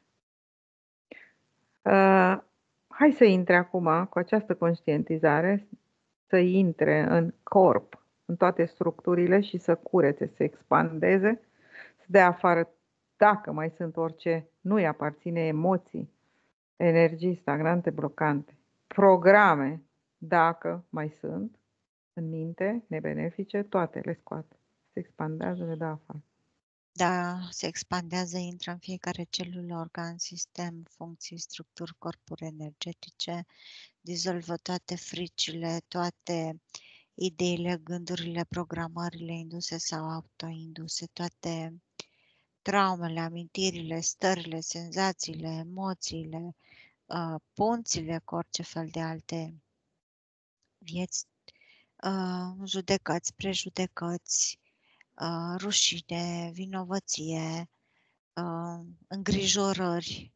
Hai să intre acum cu această conștientizare, să intre în corp, în toate structurile și să curețe, să expandeze, să dea afară, dacă mai sunt orice nu-i aparține, emoții, energii stagnante, blocante, programe, dacă mai sunt, în minte, nebenefice, toate le scoate. Se expandează, le dă afară. Da, se expandează, intră în fiecare celulă, organ, sistem, funcții, structuri, corpuri energetice, dizolvă toate fricile, toate ideile, gândurile, programările induse sau autoinduse, toate traumele, amintirile, stările, senzațiile, emoțiile, punțile cu orice fel de alte vieți, judecăți, prejudecăți, rușine, vinovăție, îngrijorări,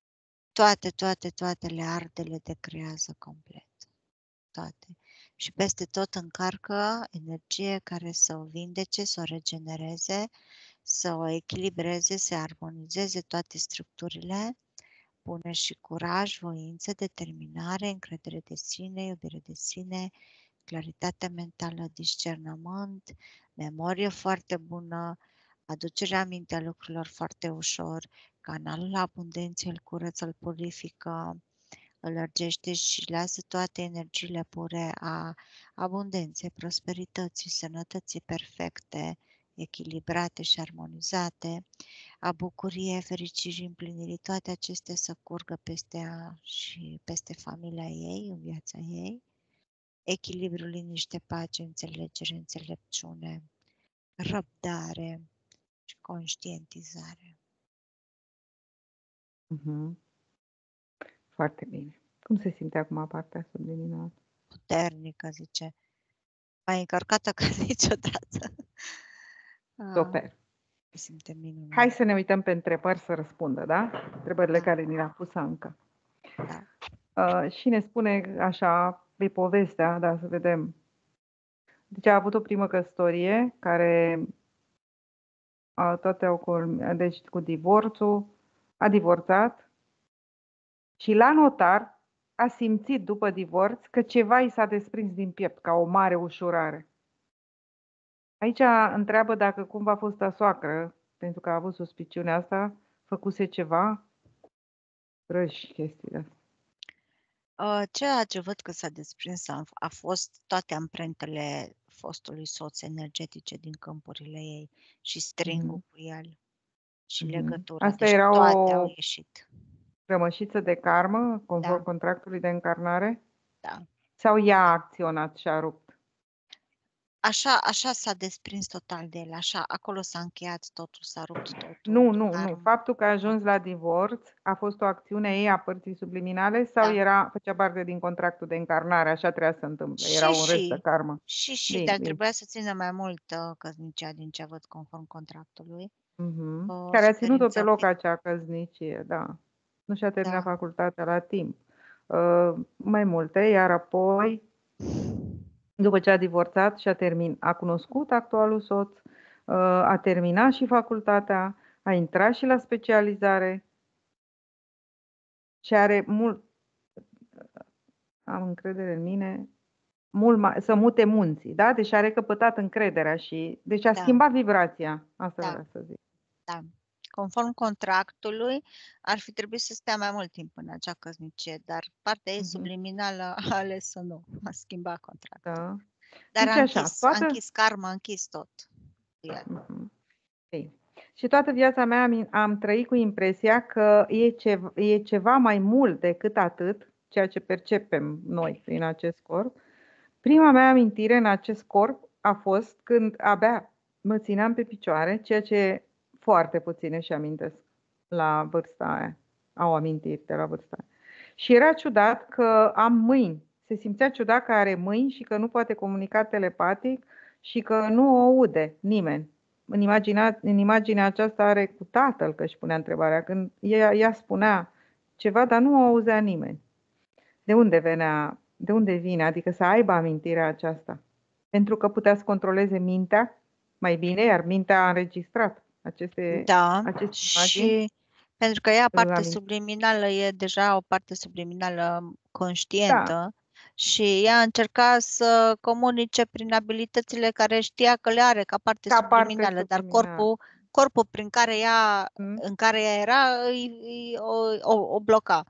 toate le arde, le decrează complet. Toate. Și peste tot încarcă energie care să o vindece, să o regenereze, să o echilibreze, să armonizeze toate structurile, pune și curaj, voință, determinare, încredere de sine, iubire de sine, claritate mentală, discernământ, memorie foarte bună, aducerea aminte a lucrurilor foarte ușor, canalul abundenței îl curăță, îl purifică, îl lărgește și lasă toate energiile pure a abundenței, prosperității, sănătății perfecte, echilibrate și armonizate, a bucuriei, fericirii, împlinirii, toate acestea să curgă peste ea și peste familia ei, în viața ei, echilibru, liniște, pace, înțelegere, înțelepciune, răbdare și conștientizare. Foarte bine. Cum se simte acum partea subliminală? Puternică, zice. mai încărcată ca niciodată. Super. Simte minunat. Hai să ne uităm pe întrebări să răspundă, da? Întrebările care ni le-a pus Anca. Da. Și ne spune așa, pe povestea, da, să vedem. Deci a avut o primă căsătorie care toate deci cu divorțul, a divorțat și la notar a simțit după divorț că ceva i s-a desprins din piept, ca o mare ușurare. Aici întreabă dacă cumva fosta soacră, pentru că a avut suspiciunea asta, făcuse ceva, răși chestiile astea. Ceea ce văd că s-a desprins a fost toate amprentele fostului soț energetice din câmpurile ei și stringul cu el și legătura. Asta deci era toate o au ieșit. rămășiță de karmă, conform contractului de încarnare? Da. Sau ea a acționat și a rupt? Așa s-a desprins total de el, așa, acolo s-a încheiat totul, s-a rupt totul. Nu. Faptul că a ajuns la divorț a fost o acțiune a ei a părții subliminale sau făcea parte din contractul de încarnare, așa trebuia să se întâmple, era un rest de karmă? Și, dar trebuia să țină mai mult căsnicia din ce văd conform contractului. Care a ținut-o pe loc acea căsnicie, da. Nu și-a terminat facultatea la timp. Mai multe, iar apoi, după ce a divorțat și a cunoscut actualul soț, a terminat și facultatea, a intrat și la specializare și are mult, am încredere în mine, să mute munții, da? Deci a recăpătat încrederea și, deci a schimbat vibrația, asta vreau să zic. Da. Conform contractului, ar fi trebuit să stea mai mult timp în acea căsnicie, dar partea ei subliminală a ales să nu, a schimbat contractul. Da. Dar deci a închis karma, a închis tot. Și toată viața mea am trăit cu impresia că e ceva mai mult decât atât, ceea ce percepem noi prin acest corp. Prima mea amintire în acest corp a fost când abia mă țineam pe picioare, ceea ce foarte puține își amintesc la vârsta aia, au amintiri de la vârsta aia. Și era ciudat că am mâini. Se simțea ciudat că are mâini și că nu poate comunica telepatic și că nu o aude nimeni. În imaginea aceasta are cu tatăl că își punea întrebarea, când ea spunea ceva, dar nu o auzea nimeni. De unde vine? Adică să aibă amintirea aceasta. Pentru că putea să controleze mintea mai bine, iar mintea a înregistrat aceste și pentru că ea, parte subliminală, e deja o parte subliminală conștientă și ea încerca să comunice prin abilitățile care știa că le are ca parte subliminală, dar corpul prin care în care ea era o bloca.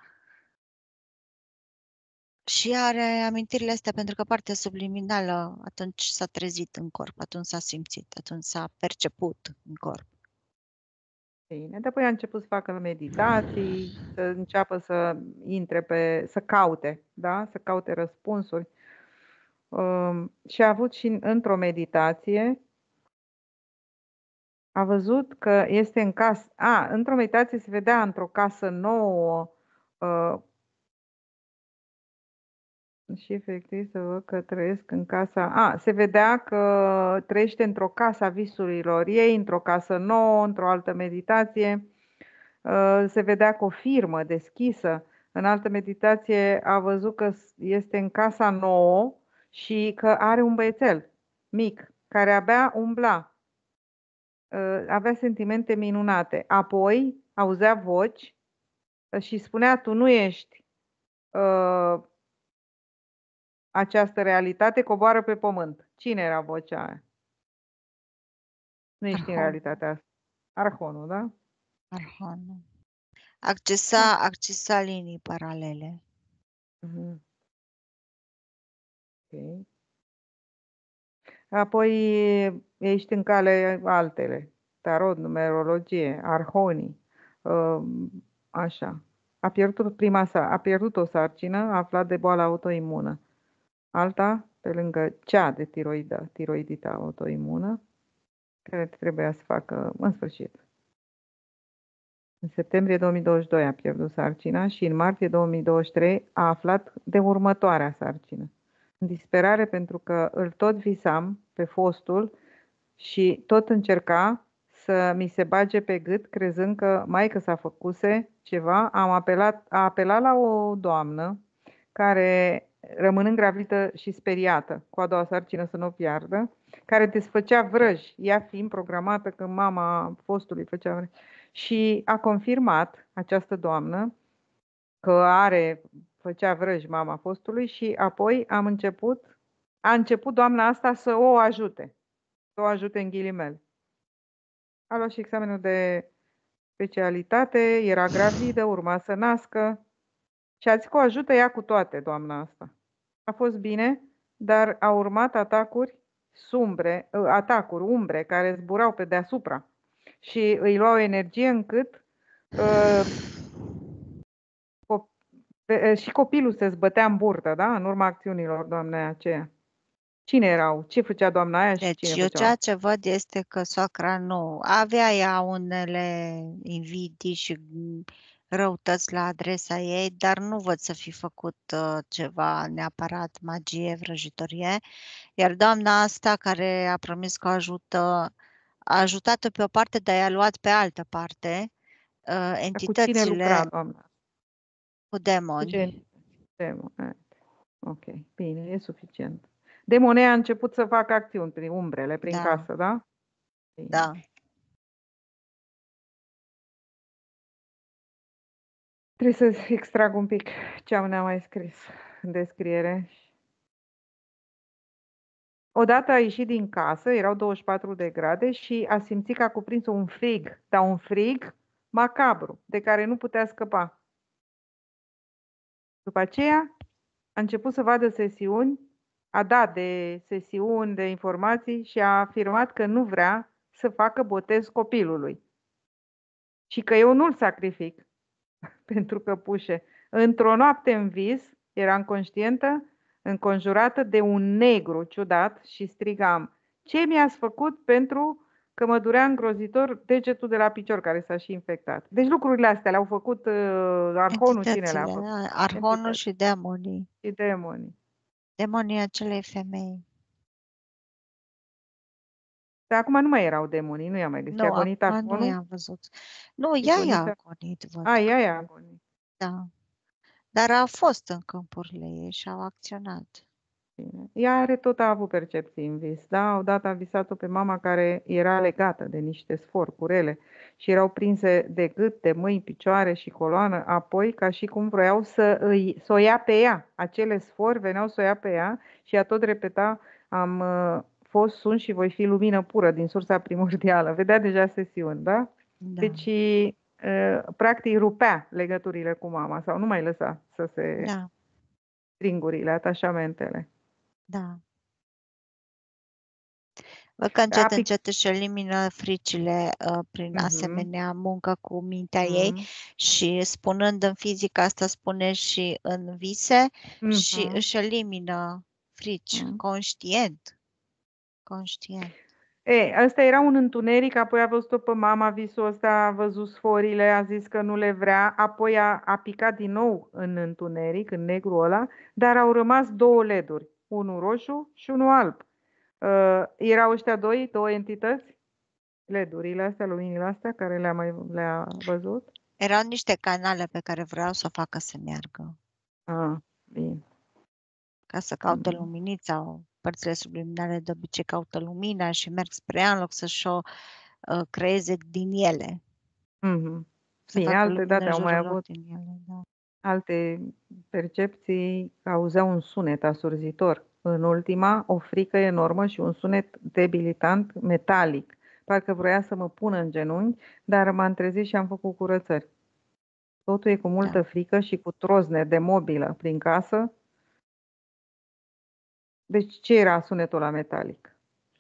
Și are amintirile astea pentru că partea subliminală atunci s-a trezit în corp, atunci s-a simțit, atunci s-a perceput în corp. Bine, după a început să facă meditații, să înceapă să intre să caute, da? Să caute răspunsuri. Și a avut și într-o meditație, a văzut că este în casă, într-o meditație se vedea într-o casă nouă, și efectiv să văd că trăiesc în casa... se vedea că trăiește într-o casă a visurilor ei, într-o casă nouă, într-o altă meditație. Se vedea că o firmă deschisă. În altă meditație a văzut că este în casa nouă și că are un băiețel mic, care abia umbla. Avea sentimente minunate. Apoi auzea voci și spunea, tu nu ești această realitate, coboară pe pământ. Cine era vocea aia? Nu ești în realitatea asta. Arhonul, da? Arhonul. Accesa linii paralele. Okay. Apoi ești în cale altele. Tarot, numerologie, arhonii. Așa. A pierdut o sarcină, a aflat de boală autoimună. Alta, pe lângă cea de tiroidită autoimună, care trebuia să facă în sfârșit. În septembrie 2022 a pierdut sarcina și în martie 2023 a aflat de următoarea sarcină. în disperare pentru că îl tot visam pe fostul și tot încerca să mi se bage pe gât, crezând că maică s-a făcuse ceva. A apelat la o doamnă care, rămânând gravidă și speriată cu a doua sarcină să nu o piardă, care desfăcea vrăji, ea fiind programată că mama fostului făcea vrăji. Și a confirmat această doamnă că făcea vrăji mama fostului și apoi a început doamna asta să o ajute în ghilimele. A luat și examenul de specialitate, era gravidă, urma să nască și a zis că o ajută ea cu toate, doamna asta. A fost bine, dar au urmat atacuri umbre, care zburau pe deasupra și îi luau energie încât și copilul se zbătea în burtă, da? În urma acțiunilor doamnei aceea. Cine erau? Ce făcea doamna aia și Deci cine eu făcea? ceea ce văd este că soacra nu avea ea unele invidii și răutăți la adresa ei, dar nu văd să fi făcut ceva neapărat magie, vrăjitorie. Iar doamna asta care a promis că ajută, a ajutat-o pe o parte, dar i-a luat pe altă parte. Entitățile cu cine lucra doamna? Cu demoni. Ok, bine, e suficient. Demonii a început să facă acțiuni prin umbrele, prin casă, da? Bine. Da. Trebuie să extrag un pic ce ne-a mai scris în descriere. Odată a ieșit din casă, erau 24 de grade și a simțit că a cuprins un frig, dar un frig macabru, de care nu putea scăpa. După aceea a început să vadă sesiuni, a dat de sesiuni, de informații și a afirmat că nu vrea să facă botez copilului și că eu nu-l sacrific pentru căpușe. Într-o noapte în vis, eram conștientă, înconjurată de un negru ciudat și strigam: ce mi-ați făcut? Pentru că mă durea îngrozitor degetul de la picior care s-a și infectat. Deci lucrurile astea le-au făcut arhonul, cine le-a făcut? Arhonul și demonii. Și demonii. Demonii acelei femei. Dar acum nu mai erau demonii, nu i-a mai găsit. Nu, A gonit acum nu arhonul? i-am văzut. Nu, ea i-a gonit, văd. Ea i-a gonit. Da. Dar a fost în câmpurile ei și au acționat. Ea tot a avut percepții în vis, da? Odată a visat-o pe mama care era legată de niște sfori curele și erau prinse de gât, de mâini, picioare și coloană, apoi ca și cum vreau să o ia pe ea. Acele sfori veneau să o ia pe ea și ea tot repeta: am fost, sunt și voi fi lumină pură din sursa primordială. Vedea deja sesiuni, da? Deci, practic, rupea legăturile cu mama sau nu mai lăsa să se... stringurile, atașamentele. Da. Văd că încet își elimină fricile prin asemenea muncă cu mintea ei și spunând în fizică, asta spune și în vise, și își elimină frici, conștient. Ăsta era un întuneric, apoi a văzut-o pe mama, visul ăsta, a văzut sforile, a zis că nu le vrea, apoi a picat din nou în întuneric, în negru ăla, dar au rămas două leduri, unul roșu și unul alb. Erau ăștia două entități? Ledurile astea, luminile astea, care le-a văzut? Erau niște canale pe care vreau să o facă să meargă. Bine. Ca să caute luminița, părțile subliminale de obicei caută lumina și merg spre ea în loc să-și o creeze din ele. Bine, alte date au mai avut alte percepții, auzeau un sunet asurzitor. În ultima, o frică enormă și un sunet debilitant, metalic. Parcă vroia să mă pună în genunchi, dar m-am trezit și am făcut curățări. Totul e cu multă frică și cu trozne de mobilă prin casă. Deci ce era sunetul ăla metalic?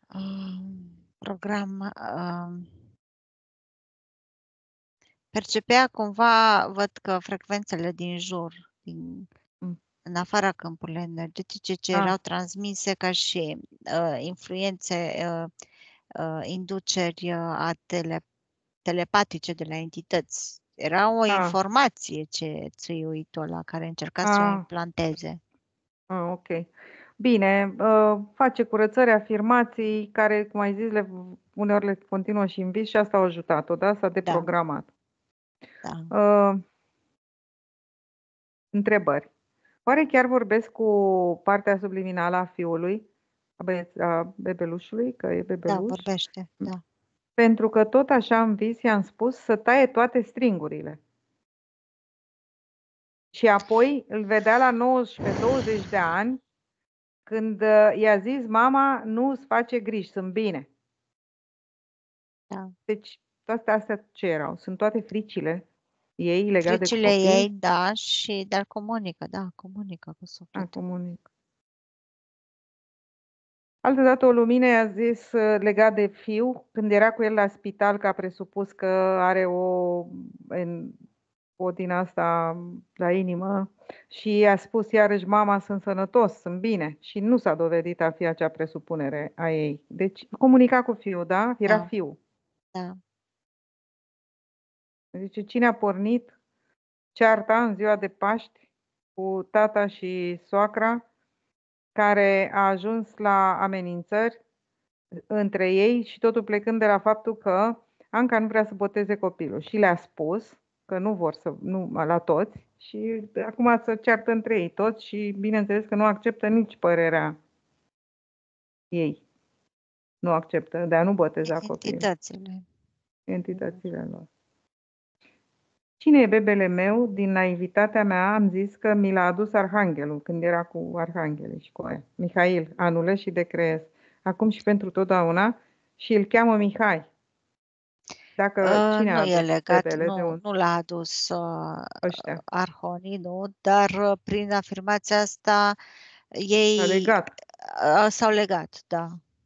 Percepea cumva, văd că frecvențele din jur, în afara câmpurilor energetice, ce erau transmise ca și influențe, induceri telepatice de la entități. Era o informație ce țâiuitul ăla care încerca să o implanteze. Ok. Bine, face curățări, afirmații, care, cum ai zis, uneori le continuă și în vis și asta a ajutat-o, da? S-a deprogramat. Da. Întrebări. Oare chiar vorbesc cu partea subliminală a fiului, a bebelușului, că e bebeluș? Da, vorbește, da. Pentru că tot așa în vis i-am spus să taie toate stringurile. Și apoi îl vedea la 19-20 de ani, când i-a zis, mama, nu îți face griji, sunt bine. Da. Deci, toate astea ce erau? Sunt toate fricile ei legate Fricile de copil? ei, da, dar comunică cu sufletul. Comunică. Altădată o lumină i-a zis legat de fiu, când era cu el la spital, că a presupus că are o din asta la inimă și i-a spus iarăși, mama, sunt sănătos, sunt bine. Și nu s-a dovedit a fi acea presupunere a ei. Deci comunica cu fiul, da? Era fiu. Da. Zice, cine a pornit cearta în ziua de Paști cu tata și soacra, care a ajuns la amenințări între ei și totul plecând de la faptul că Anca nu vrea să boteze copilul și le-a spus că nu vor să, nu la toți și acum se ceartă între ei toți și bineînțeles că nu acceptă nici părerea ei. Nu acceptă de a nu boteza copilul. Entitățile lor. Cine e bebele meu? Din naivitatea mea am zis că mi l-a adus Arhanghelul când era cu Arhanghelii și cu aia. Mihail, Anule și de Creez. Acum și pentru totdeauna și îl cheamă Mihai. Dacă cine nu a adus e legat, bebele, de unde? nu l-a adus Ăștia. arhonii, nu, dar prin afirmația asta ei s-au legat, da.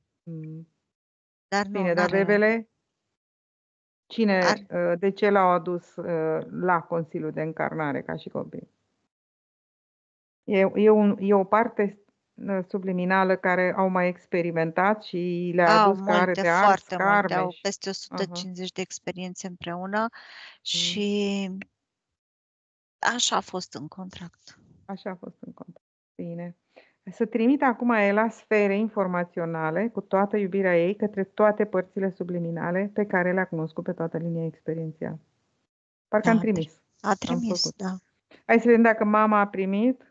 Dar Bine, dar bebele, cine, de ce l-au adus la Consiliul de Încarnare ca și copii? E o parte subliminală care au mai experimentat și le-a adus că are de ars karme. Au peste 150 de experiențe împreună și așa a fost în contract. Așa a fost în contract. Bine. Să trimite acum Ela sfere informaționale cu toată iubirea ei către toate părțile subliminale pe care le-a cunoscut pe toată linia experiențială. Parcă am trimis. A trimis, da. Hai să vedem dacă mama a primit.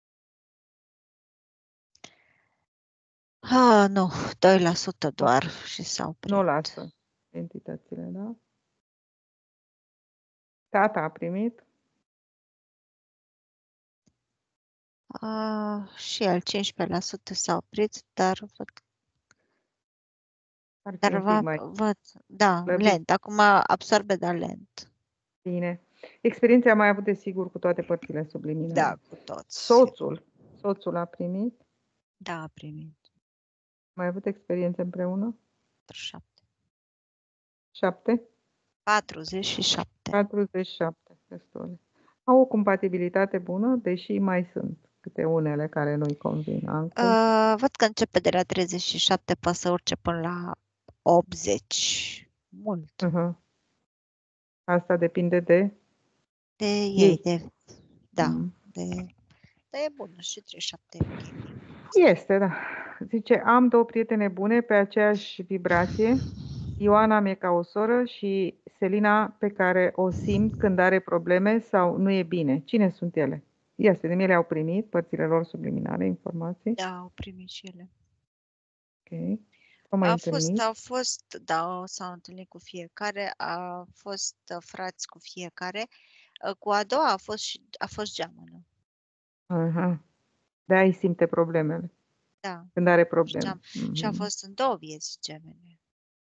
Nu, 2% doar și s-au oprit. Nu lasă entitățile, da? Tata a primit. Și el 15% s-a oprit, dar văd. Văd, da, lent. Acum absorbe, dar lent. Bine. Experiența a mai avut, desigur, cu toate părțile subliminale. Da, cu toți. Soțul a primit. Da, a primit. Mai avut experiențe împreună? 7. 7? 47. 47, destule. Au o compatibilitate bună, deși mai sunt câte unele care nu-i convin. Văd că începe de la 37, poate să urce până la 80. Mult. Asta depinde de ei. Dar e bună și 37. Este, da. Zice, am 2 prietene bune pe aceeași vibrație. Ioana mi-e ca o soră și Selina pe care o simt când are probleme sau nu e bine. Cine sunt ele? Este, de ele au primit părțile lor subliminale, informații. Da, au primit și ele. Ok. S-au întâlnit cu fiecare, a fost frați cu fiecare. Cu a doua a fost geamănă. De-aia îi simte problemele. Da. Când are probleme. Și a fost în 2 vieți gemene.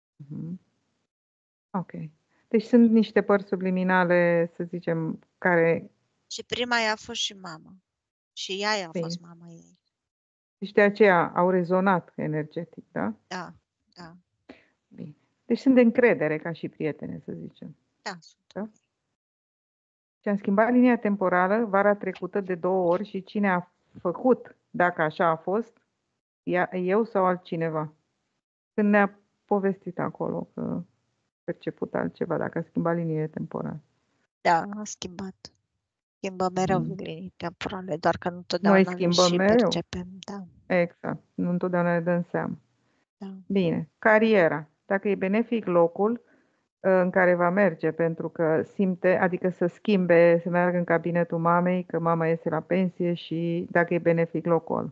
Ok. Deci sunt niște părți subliminale, să zicem, care... Și prima ea a fost și mama. Și ea a fost mama ei. Deci de aceea au rezonat energetic, da? Da. Bine. Deci sunt de încredere ca și prietene, să zicem. Da, sunt. Da? Și am schimbat linia temporală vara trecută de 2 ori și cine a făcut, dacă așa a fost, eu sau altcineva. Când ne-a povestit acolo că a perceput altceva, dacă a schimbat linie temporală. Da, a schimbat. schimbă mereu linii temporale, doar că nu Noi totdeauna le schimbăm și mereu. percepem. Da. Exact. Nu întotdeauna ne dăm seama. Da. Bine. Cariera. Dacă e benefic locul în care va merge, pentru că simte, adică să schimbe, să meargă în cabinetul mamei, că mama iese la pensie și dacă e benefic locul.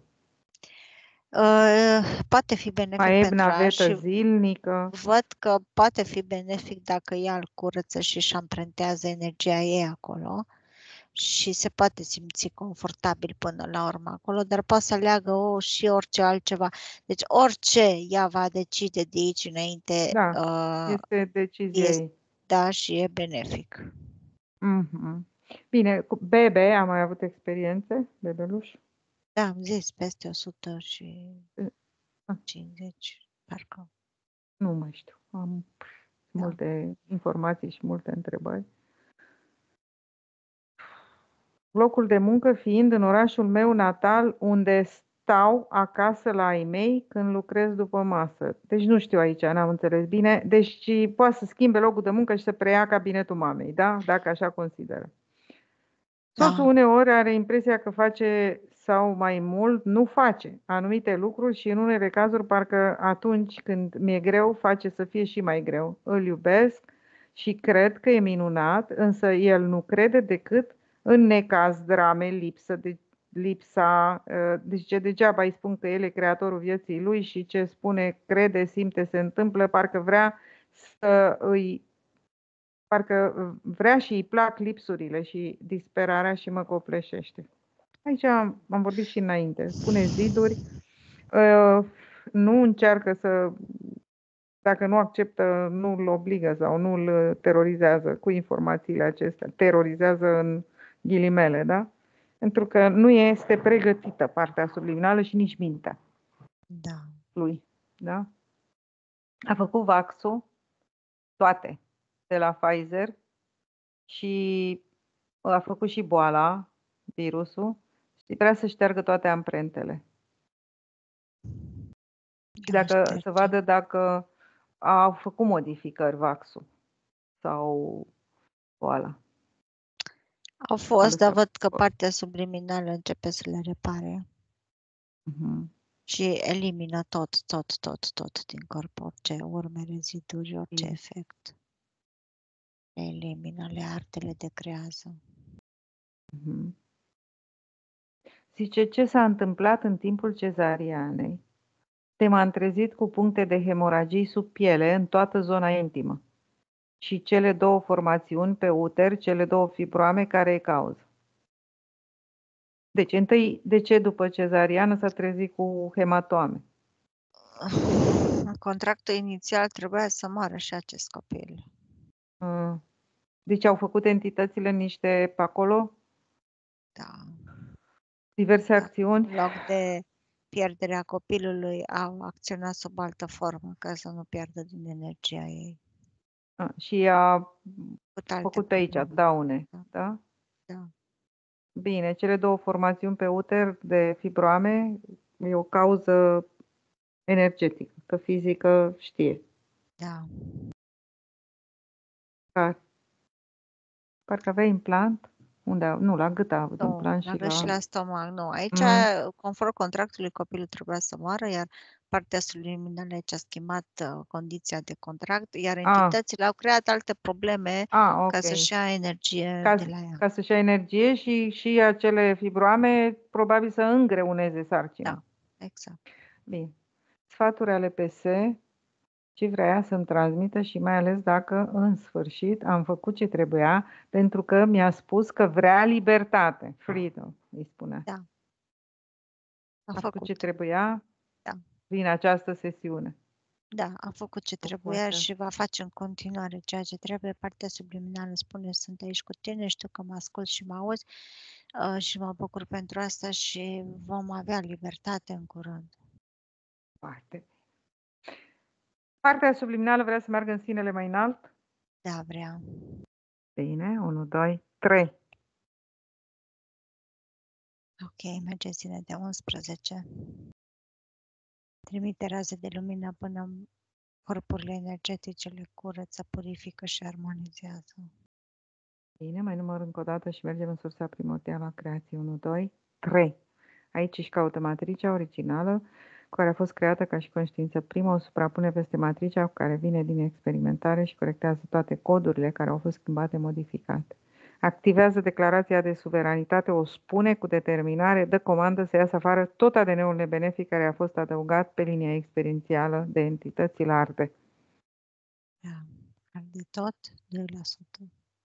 Poate fi benefic Mai e pentru ea navetă și zilnică. văd că poate fi benefic dacă ea îl curăță și își amprentează energia ei acolo și se poate simți confortabil până la urmă acolo, dar poate să aleagă și orice altceva. Deci orice ea va decide de aici înainte este decizia ei. Da, și e benefic. Bine, cu bebe, am mai avut experiențe, bebeluș? Da, am zis, peste 150, parcă. Nu mai știu, am multe informații și multe întrebări. Locul de muncă fiind în orașul meu natal, unde stau acasă la ai mei când lucrez după masă. Deci nu știu aici, n-am înțeles bine. Deci poate să schimbe locul de muncă și să preia cabinetul mamei, da? Dacă așa consideră. Soțul uneori are impresia că face sau mai mult nu face anumite lucruri și în unele cazuri parcă atunci când mi-e greu face să fie și mai greu. Îl iubesc și cred că e minunat, însă el nu crede decât în necaz, drame, lipsa, deci degeaba îi spun că el e creatorul vieții lui și ce spune, crede, simte, se întâmplă, parcă vrea și îi plac lipsurile și disperarea și mă copleșește. Aici am vorbit și înainte. Pune ziduri, nu încearcă să, dacă nu acceptă, nu îl obligă sau nu îl terorizează cu informațiile acestea. Terorizează în ghilimele, da? Pentru că nu este pregătită partea subliminală și nici mintea lui. Da? A făcut vaxul, toate, de la Pfizer și a făcut și boala, virusul, și vrea să șteargă toate amprentele. Și dacă să vadă dacă a făcut modificări vaxul sau boala. Au fost, dar văd că partea subliminală începe să le repare. Și elimină tot din corp, orice urme, reziduri, orice efect. Le elimină, le arde, le decrează. Zice, ce s-a întâmplat în timpul cezarianei? M-am trezit cu puncte de hemoragii sub piele în toată zona intimă și cele două formațiuni pe uter, cele două fibroame care e cauză. Deci, întâi, de ce după cezariană s-a trezit cu hematoame? În contractul inițial trebuia să moară și acest copil. Deci au făcut entitățile niște pe acolo? Da. Diverse acțiuni? În loc de pierderea copilului, au acționat sub altă formă ca să nu pierdă din energia ei. Și a făcut pe aici daune, da? Da. Bine, cele două formațiuni pe uter de fibroame e o cauză energetică, că fizică știe. Da. Parcă avea implant. Unde? Nu, la gât a avut implant și la stomac, nu. Aici, conform contractului, copilul trebuia să moară, iar partea subliminală aici a schimbat condiția de contract, iar entitățile au creat alte probleme ca să-și ia energie de la ea. Ca să-și ia energie și acele fibroame probabil să îngreuneze sarcina. Da, exact. Bine. Sfaturi ale PS, ce vrea să-mi transmită și mai ales dacă în sfârșit am făcut ce trebuia, pentru că mi-a spus că vrea libertate. Freedom, îi spunea. Da. A făcut ce trebuia prin această sesiune. Da, a făcut ce trebuia și va face în continuare ceea ce trebuie. Partea subliminală spune, sunt aici cu tine, știu că mă ascult și mă auzi și mă bucur pentru asta și vom avea libertate în curând. Foarte. Partea subliminală vrea să meargă în sinele mai înalt? Da, vrea. Bine, 1, 2, 3. Ok, merge sine de 11. Trimite raze de lumină până corpurile energetice le curăță, purifică și armonizează. Bine, mai număr încă o dată și mergem în sursa primordială a creației. 1, 2, 3. Aici își caută matricea originală, cu care a fost creată ca și conștiință primă, o suprapune peste matricea cu care vine din experimentare și corectează toate codurile care au fost schimbate, modificate. Activează declarația de suveranitate, o spune cu determinare, dă comandă să iasă afară tot ADN-ul nebenefic care a fost adăugat pe linia experiențială de entitățile arde. Da, arde tot 2%.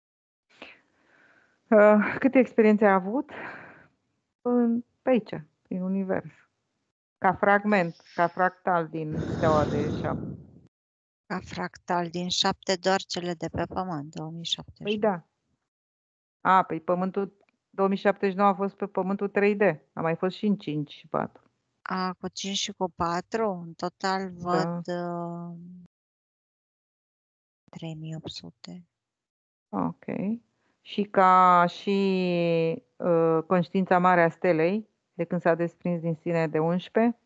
Câte experiențe a avut? Pe aici, prin univers. Ca fragment, ca fractal din steaua de 7. Ca fractal din 7, doar cele de pe Pământ, 2070. Păi da. Păi Pământul 2079 a fost pe Pământul 3D. A mai fost și în 5 și 4. Cu 5 și cu 4, în total văd 3800. Ok. Și ca și conștiința mare a stelei, de când s-a desprins din sine de 11?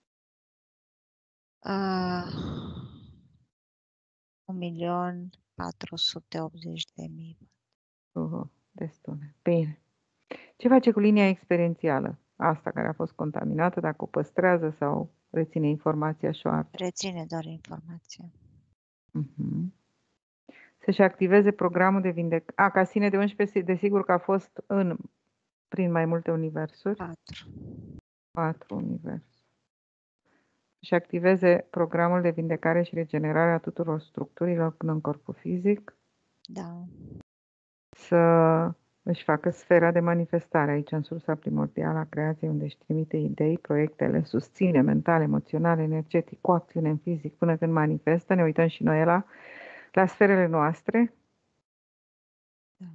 1.480.000. Destule. Bine. Ce face cu linia experiențială? Asta care a fost contaminată, dacă o păstrează sau reține informația și o arde? Reține doar informația. Să-și activeze programul de vindecare. Ca sine de 11, desigur că a fost prin mai multe universuri. 4 universuri. Să-și activeze programul de vindecare și regenerare a tuturor structurilor până în corpul fizic. Da. Să își facă sfera de manifestare aici, în sursa primordială a creației, unde își trimite idei, proiectele, susține mental, emoțional, energetic, cu acțiune în fizic, până când manifestă. Ne uităm și noi la sferele noastre. Da.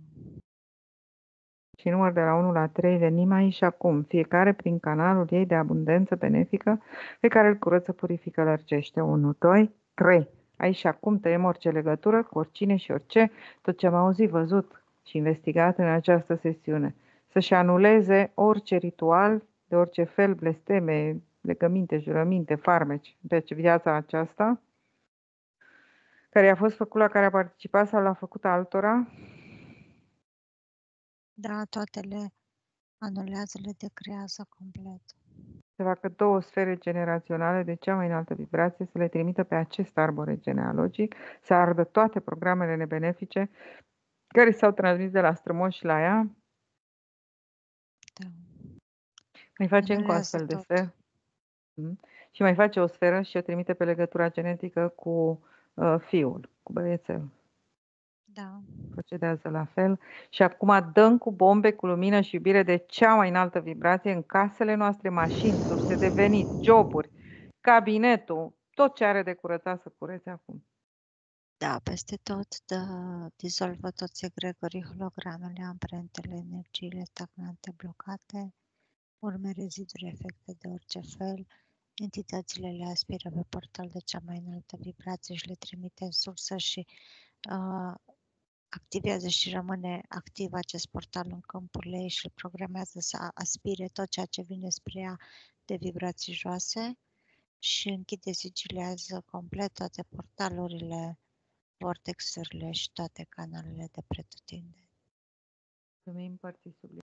Și număr de la 1 la 3 venim aici și acum, fiecare prin canalul ei de abundență benefică pe care îl curăță, purifică, lărgește. 1, 2, 3. Aici și acum tăiem orice legătură cu oricine și orice, tot ce am auzit, văzut și investigat în această sesiune. Să-și anuleze orice ritual, de orice fel, blesteme, legăminte, jurăminte, farmeci, deci viața aceasta, care i-a fost făcut, la care a participat sau l-a făcut altora. Da, toate le anulează, le decrează complet. Să facă 2 sfere generaționale de cea mai înaltă vibrație, să le trimită pe acest arbore genealogic, să ardă toate programele nebenefice care s-au transmis de la strămoși la ea. Da. Mai face încă o astfel de sferă. Și mai face o sferă și o trimite pe legătura genetică cu fiul, cu băiețelul. Da. Procedează la fel. Și acum dăm cu bombe, cu lumină și iubire de cea mai înaltă vibrație în casele noastre, mașini, surse de venit, joburi, cabinetul, tot ce are de curățat să curețe acum. Da, peste tot dizolvă toți egregorii, hologramele, amprentele, energiile stagnante, blocate, urme, reziduri, efecte de orice fel. Entitățile le aspiră pe portal de cea mai înaltă vibrație și le trimite în sursă și activează și rămâne activ acest portal în câmpurile ei și îl programează să aspire tot ceea ce vine spre ea de vibrații joase și închide, sigilează complet toate portalurile, vortexurile și toate canalele de pretutindeni. Să mi împărți